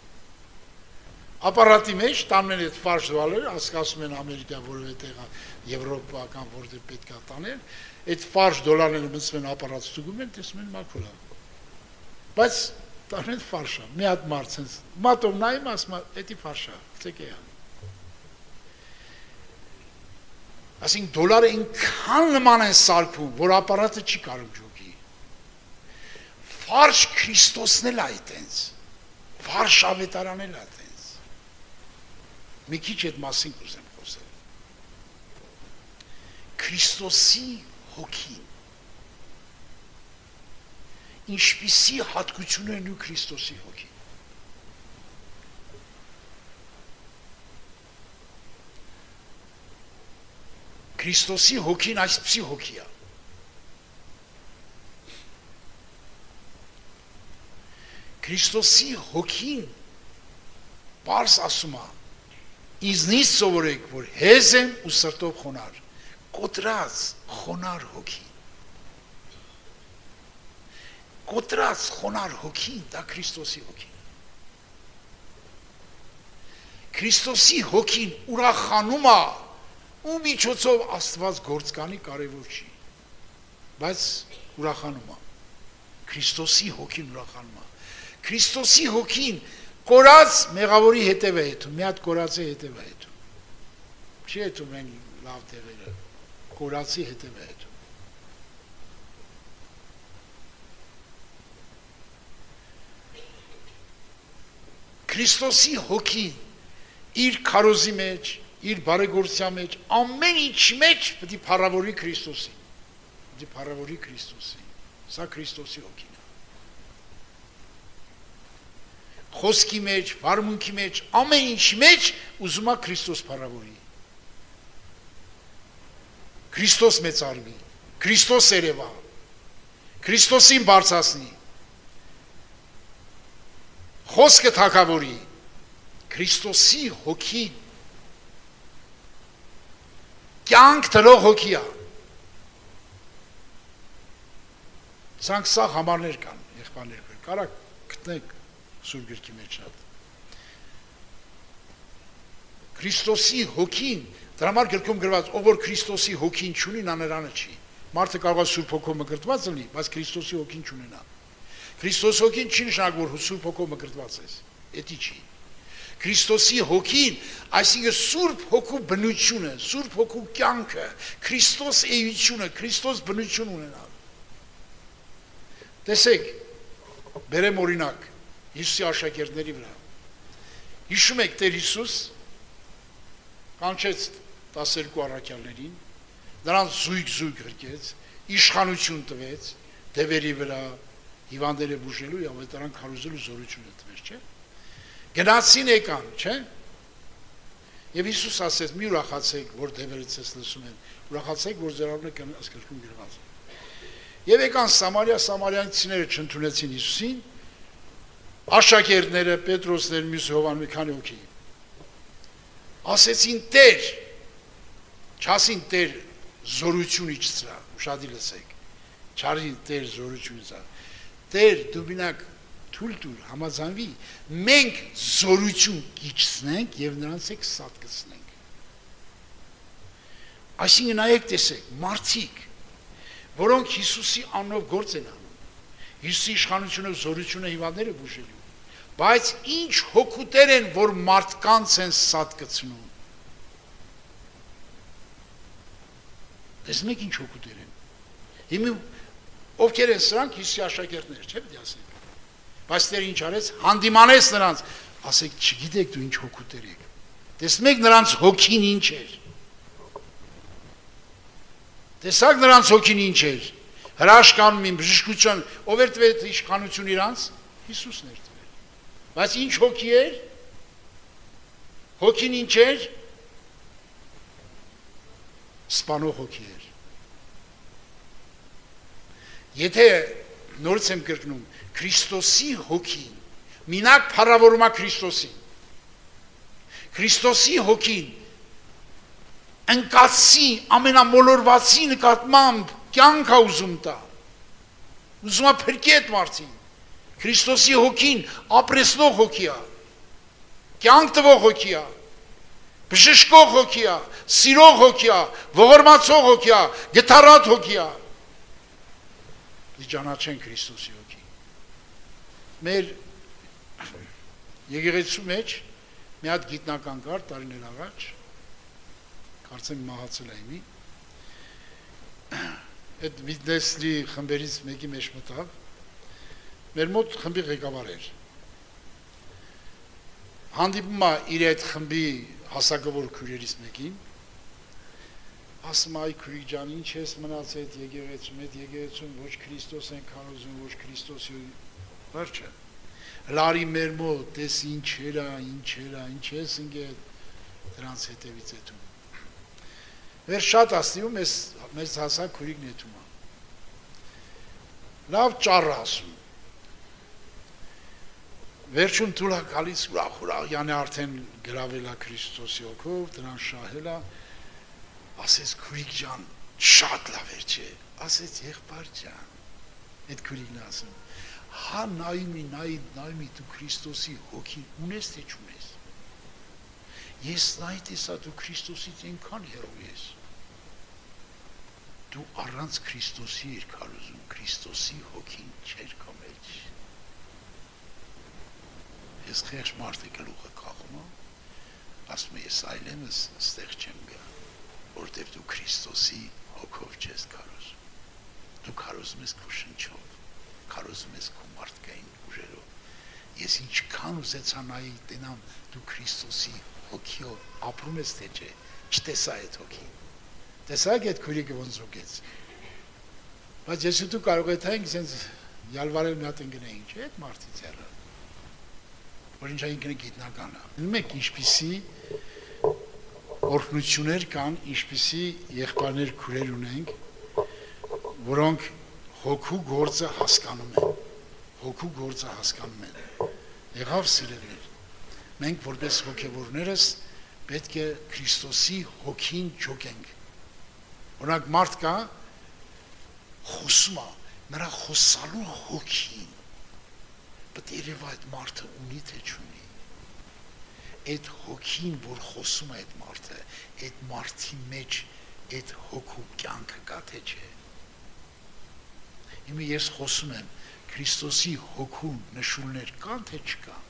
Ապարատի մեջ տանում են այդ ֆարշ դվալերը, ասկասում են Ամերիկա որևէ տեղա եվրոպական որտեղ պետք է տանել, այդ ֆարշ դոլարները մտցում են ապարատ ստուգում են, տեսնում են մաքուր է։ Բայց տանում են ֆարշը, մի հատ մարդ sense մատով նայում ասում է, «Էդի ֆարշը, ցեք է»։ Այսինքն դոլարը ինքան նման են սարքում, որ ապարատը չի կարող ջոգի։ Ֆարշ Քրիստոսն էլ է այդտենց։ Ֆարշ ավետարանն էլ է այդտենց։ Մի քիչ այդ մասին կուզեմ խոսել։ Քրիստոսի հոգին ինչպիսի հատկություն ունի Քրիստոսի հոգին։ Քրիստոսի հոգին այսպիսի հոգի է։ Քրիստոսի հոգին բարձ ասում է, ինձնից սովորեք, որ հեզ եմ ու սրտով խոնար, կոտրած խոնար հոգի։ Կոտրած խոնար հոգին, դա Քրիստոսի հոգին։ Քրիստոսի հոգին ուրախանում է, ու միջոցով Աստված գործ կանի կարևոր չի, բայց ուրախանում է, Քրիստոսի հոգին ուրախանում է, Քրիստոսի հոգին կորած մեղավորի հետև է հետում, մի հատ կորածի հետև է հետում, չի հետում են լավ տեղերը, կորածի հետև է հետում, Քրիստոսի հոգին իր քարոզի մեջ, իր բարեգործության մեջ, ամեն ինչ մեջ պետք է փառավորի Քրիստոսին, պետք է փառավորի Քրիստոսին, սա Քրիստոսի հոգին է։ Խոսքի մեջ, վարմունքի մեջ, ամեն ինչ մեջ ուզում է Քրիստոս փառավորի։ Քրիստոս մեծարվի, Քրիստոս երևա, Քրիստոսին բարձրացնի, խոսքը թագավորի, Քրիստոսի հոգին կյանք տրող հոգի է։ Սրանք սա համարներ կան, եղբայրներ, կարա գտնեք Սուրբ գրքի մեջ շատ։ Քրիստոսի հոգին, դրա համար գրքում գրված, ով որ Քրիստոսի հոգին չունի, նա նրանը չի։ Մարդը կարող է Սուրբ հոգով մկրտված լինի, բայց Քրիստոսի հոգին չունենա։ Քրիստոսի հոգին չի նշանակում, որ Սուրբ հոգով մկրտված ես, էդի չի։ Քրիստոսի հոգին, այսինքն Սուրբ հոգու բնությունը, Սուրբ հոգու կյանքը, Քրիստոս էությունը, Քրիստոս բնություն ունենալ։ Տեսեք, բերեմ օրինակ Հիսուսի աշակերտների վրա։ Հիշում եք Տեր Հիսուս կանչեց տասներկու առաքյալներին, նրանց զույգ-զույգ ղրկեց, իշխանություն տվեց, դևերի վրա, հիվանդները բուժելու եւ ավետարան քարոզելու զորությունը տվեց, չէ՞։ Գնացին եկան, չէ՞։ Եվ Հիսուս ասեց՝ մի ուրախացեք, որ դևերից ես լսում են, ուրախացեք, որ ձեր արունը կնասկրկում գրված է։ Եվ եկան Սամարիա, սամարյանցիները չընդունեցին Հիսուսին, աշակերտները, Պետրոսներ, մյուս Հովան, մի քանի հոգի։ Ասեցին Տեր, չասին Տեր զորություն իջցրա, ուշադի լսեք, չարին Տեր զորություն իջցրա, Տեր դու մենակ թույլ տուր համաձայնվի, մենք զորություն իջցնենք եւ նրանց հետ սատկացնենք։ Այսինքն նայեք տեսեք, մարդիկ, որոնք Հիսուսի անունով գործ են անում, Հիսուսի իշխանությունով զորությունը հիվանդները բուժելու, բայց ինչ հոգուտեր են, որ մարդկանց են սատկացնում։ Տեսնեք ինչ հոգուտեր են։ Հիմա ովքեր են սրանք Հիսուսի աշակերտներ, չէ՞ պետք է ասենք։ Բայց Տերը ինչ արեց, հանդիմանեց նրանց, ասեք, չգիտեք դու ինչ հոգուտեր եք։ Տեսնեք նրանց հոգին ինչ էր։ Տեսակ նրանց հոգին ինչ էր։ Հրաշքանում իմ բժշկություն, ով էր տվել իշխանություն իրանց, Հիսուսն էր տվել։ Բայց ինչ հոգի էր։ Հոգին ինչ էր։ Սպանող հոգի էր։ Եթե նորից եմ կրկնում, Քրիստոսի հոգին, մինակ փառավորում է Քրիստոսին։ Քրիստոսի հոգին ընկացի, ամենամոլորվածի նկատմամբ կյանք է ուզում տա։ Ուզում է փրկի այդ մարդին, Քրիստոսի հոգին ապրեսնող հոգի է, կյանք տվող հոգի է, բժշկող հոգի է, սիրող հոգի է, ողորմացող հոգի է, գթառատ հոգի է։ Ճանաչեն Քրիստոսի հոգի։ Մեր եկեղեցու մեջ մի հատ գիտնական կար տարիներ առաջ, կարծեմ մահացել է իմի, այդ վիտնեսլի խմբերից մեկի մեջ մտավ, մեր մոտ խմբի ղեկավար էր։ Հանդիպում է իր այդ խմբի հասակավոր քույրերից մեկին, ասում այ քույր ջան, ինչ ես մնաց այդ եկեղեցում, այդ եկեղեցում ոչ Քրիստոս են քարոզում, ոչ Քրիստոսի վերջը։ Լարի մեր մոտ, տես ինչ էրա, ինչ էրա, ինչ ես ընկել դրանց հետևից էտում։ Մեր շատ աստիվում մեզ հասակ քույրիկ նետում է։ Լավ ճառ ասում։ Վերջում դուր է գալիս ուրախ ուրախ, յանը արդեն գրավել է Քրիստոսի հոգով, դրան շահել է, ասեց քույրիկ ջան, շատ լավ էր չէ, ասեց եղբայր ջան, այդ քույրիկն ասում, հա նայումի, նայ, նայումի դու Քրիստոսի հոգին ունես թե չունես, ես նայի տեսա դու Քրիստոսից այնքան հեռու ես, դու առանց Քրիստոսի էր քարոզում, Քրիստոսի հոգին չէր քո մեջ։ Ես խեղճ մարդ է գլուխը կախում եմ, ասում է ես այլևս ստեղ չեմ գա, որտև դու Քրիստոսի հոգով չես քարոզում, դու քարոզում ես քո շնչով, քարոզում ես քո մարդկային ուժերով, ես ինչքան ուզեցա նայի տենամ դու Քրիստոսի հոգիով ապրում ես թե չէ, չտեսա այդ հոգին, տեսա այդ քույրիկը ոնց զոգեց, բայց ես ու դու կարող եք այնք սենց յալվարել մի հատ ընկնեինք, չէ՞ այդ մարդից հեռը, որ ինչ այնքն գիտնական է։ Նույն մեկ ինչպիսի օրհնություններ կան, ինչպիսի եղբայրներ քուրեր ունենք, որոնք հոգու գործը հասկանում են, հոգու գործը հասկանում են։ Եղավ սիրելիներ, մենք որպես հոգևորներս պետք է Քրիստոսի հոգին ջոկենք։ Օրինակ մարդ կա, խոսում է, նրա խոսալու հոգին Բայց երևա այդ մարդը ունի թե չունի, այդ հոգին, որ խոսում է այդ մարդը, այդ մարդի մեջ այդ հոգու կյանքը կա թե չէ։ Հիմա ես խոսում եմ, Քրիստոսի հոգու նշույլներ կան թե չկան։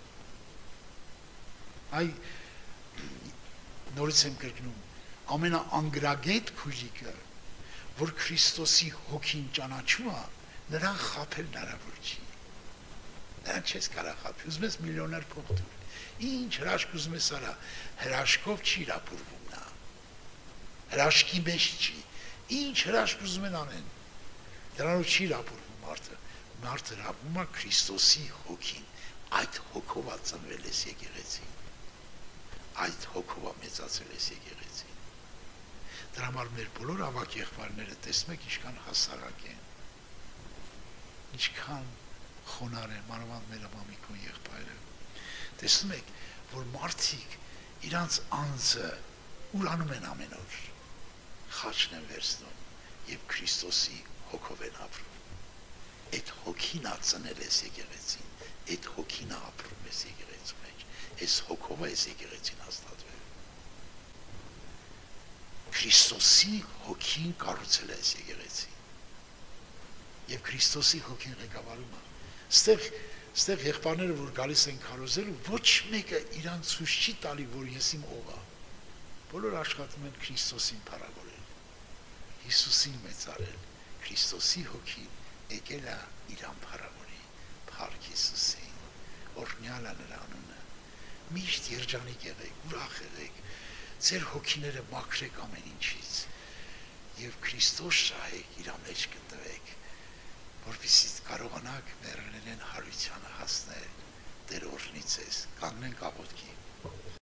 Այ նորից եմ կրկնում, ամենաանգրագետ քույրիկը, որ Քրիստոսի հոգին ճանաչում է, նրան խաբել հնարավոր չի։ Նրան չես կարող խաբել, ուզում ես միլիոներ փող տուր։ Ինչ հրաշք ուզում ես արա, հրաշքով չի իրապուրվում նա։ Հրաշքի մեջ չի։ Ինչ հրաշք ուզում են անեն։ Դրանով չի իրապուրվում մարդը։ Մարդը իրապուրվում է Քրիստոսի հոգին։ Այդ հոգով է ծնվել ես եկեղեցին։ Այդ հոգով է մեծացել ես եկեղեցին։ Դրա համար մեր բոլոր ավակ եղբայրները տեսնում եք ինչքան հասարակ են։ Ինչքան խոնար են, մանավանդ մեր մամիկոն եղբայրը։ Տեսնում եք, որ մարդիկ իրանց անձը ուրանում են ամեն օր, խաչն են վերցնում և Քրիստոսի հոգով են ապրում։ Այդ հոգին է ծնել ես եկեղեցին, այդ հոգին է ապրում ես եկեղեցու մեջ, այս հոգով է ես եկեղեցին հաստատվել։ Քրիստոսի հոգին կառուցել է այս եկեղեցին և Քրիստոսի հոգին ղեկավարում է։ Ստեղ, ստեղ եղբայրները, որ գալիս են քարոզելու, ոչ մեկը իրան ցույց չի տալի, որ ես իմ ով է։ Բոլոր աշխատում են Քրիստոսին փառավորել, Հիսուսին մեծարել, Քրիստոսի հոգին եկել է իրան փառավորի, փառք Հիսուսին, օրհնյալ է նրա անունը։ Միշտ երջանիկ եղեք, ուրախ եղեք, ձեր հոգիները մաքրեք ամեն ինչից և Քրիստոս շահեք, իր մեջ գտնվեք, որպեսզի կարողանաք մեռելին հարությանը հասնել, Տեր օրհնի ձեզ, կանգնենք աղոթքի։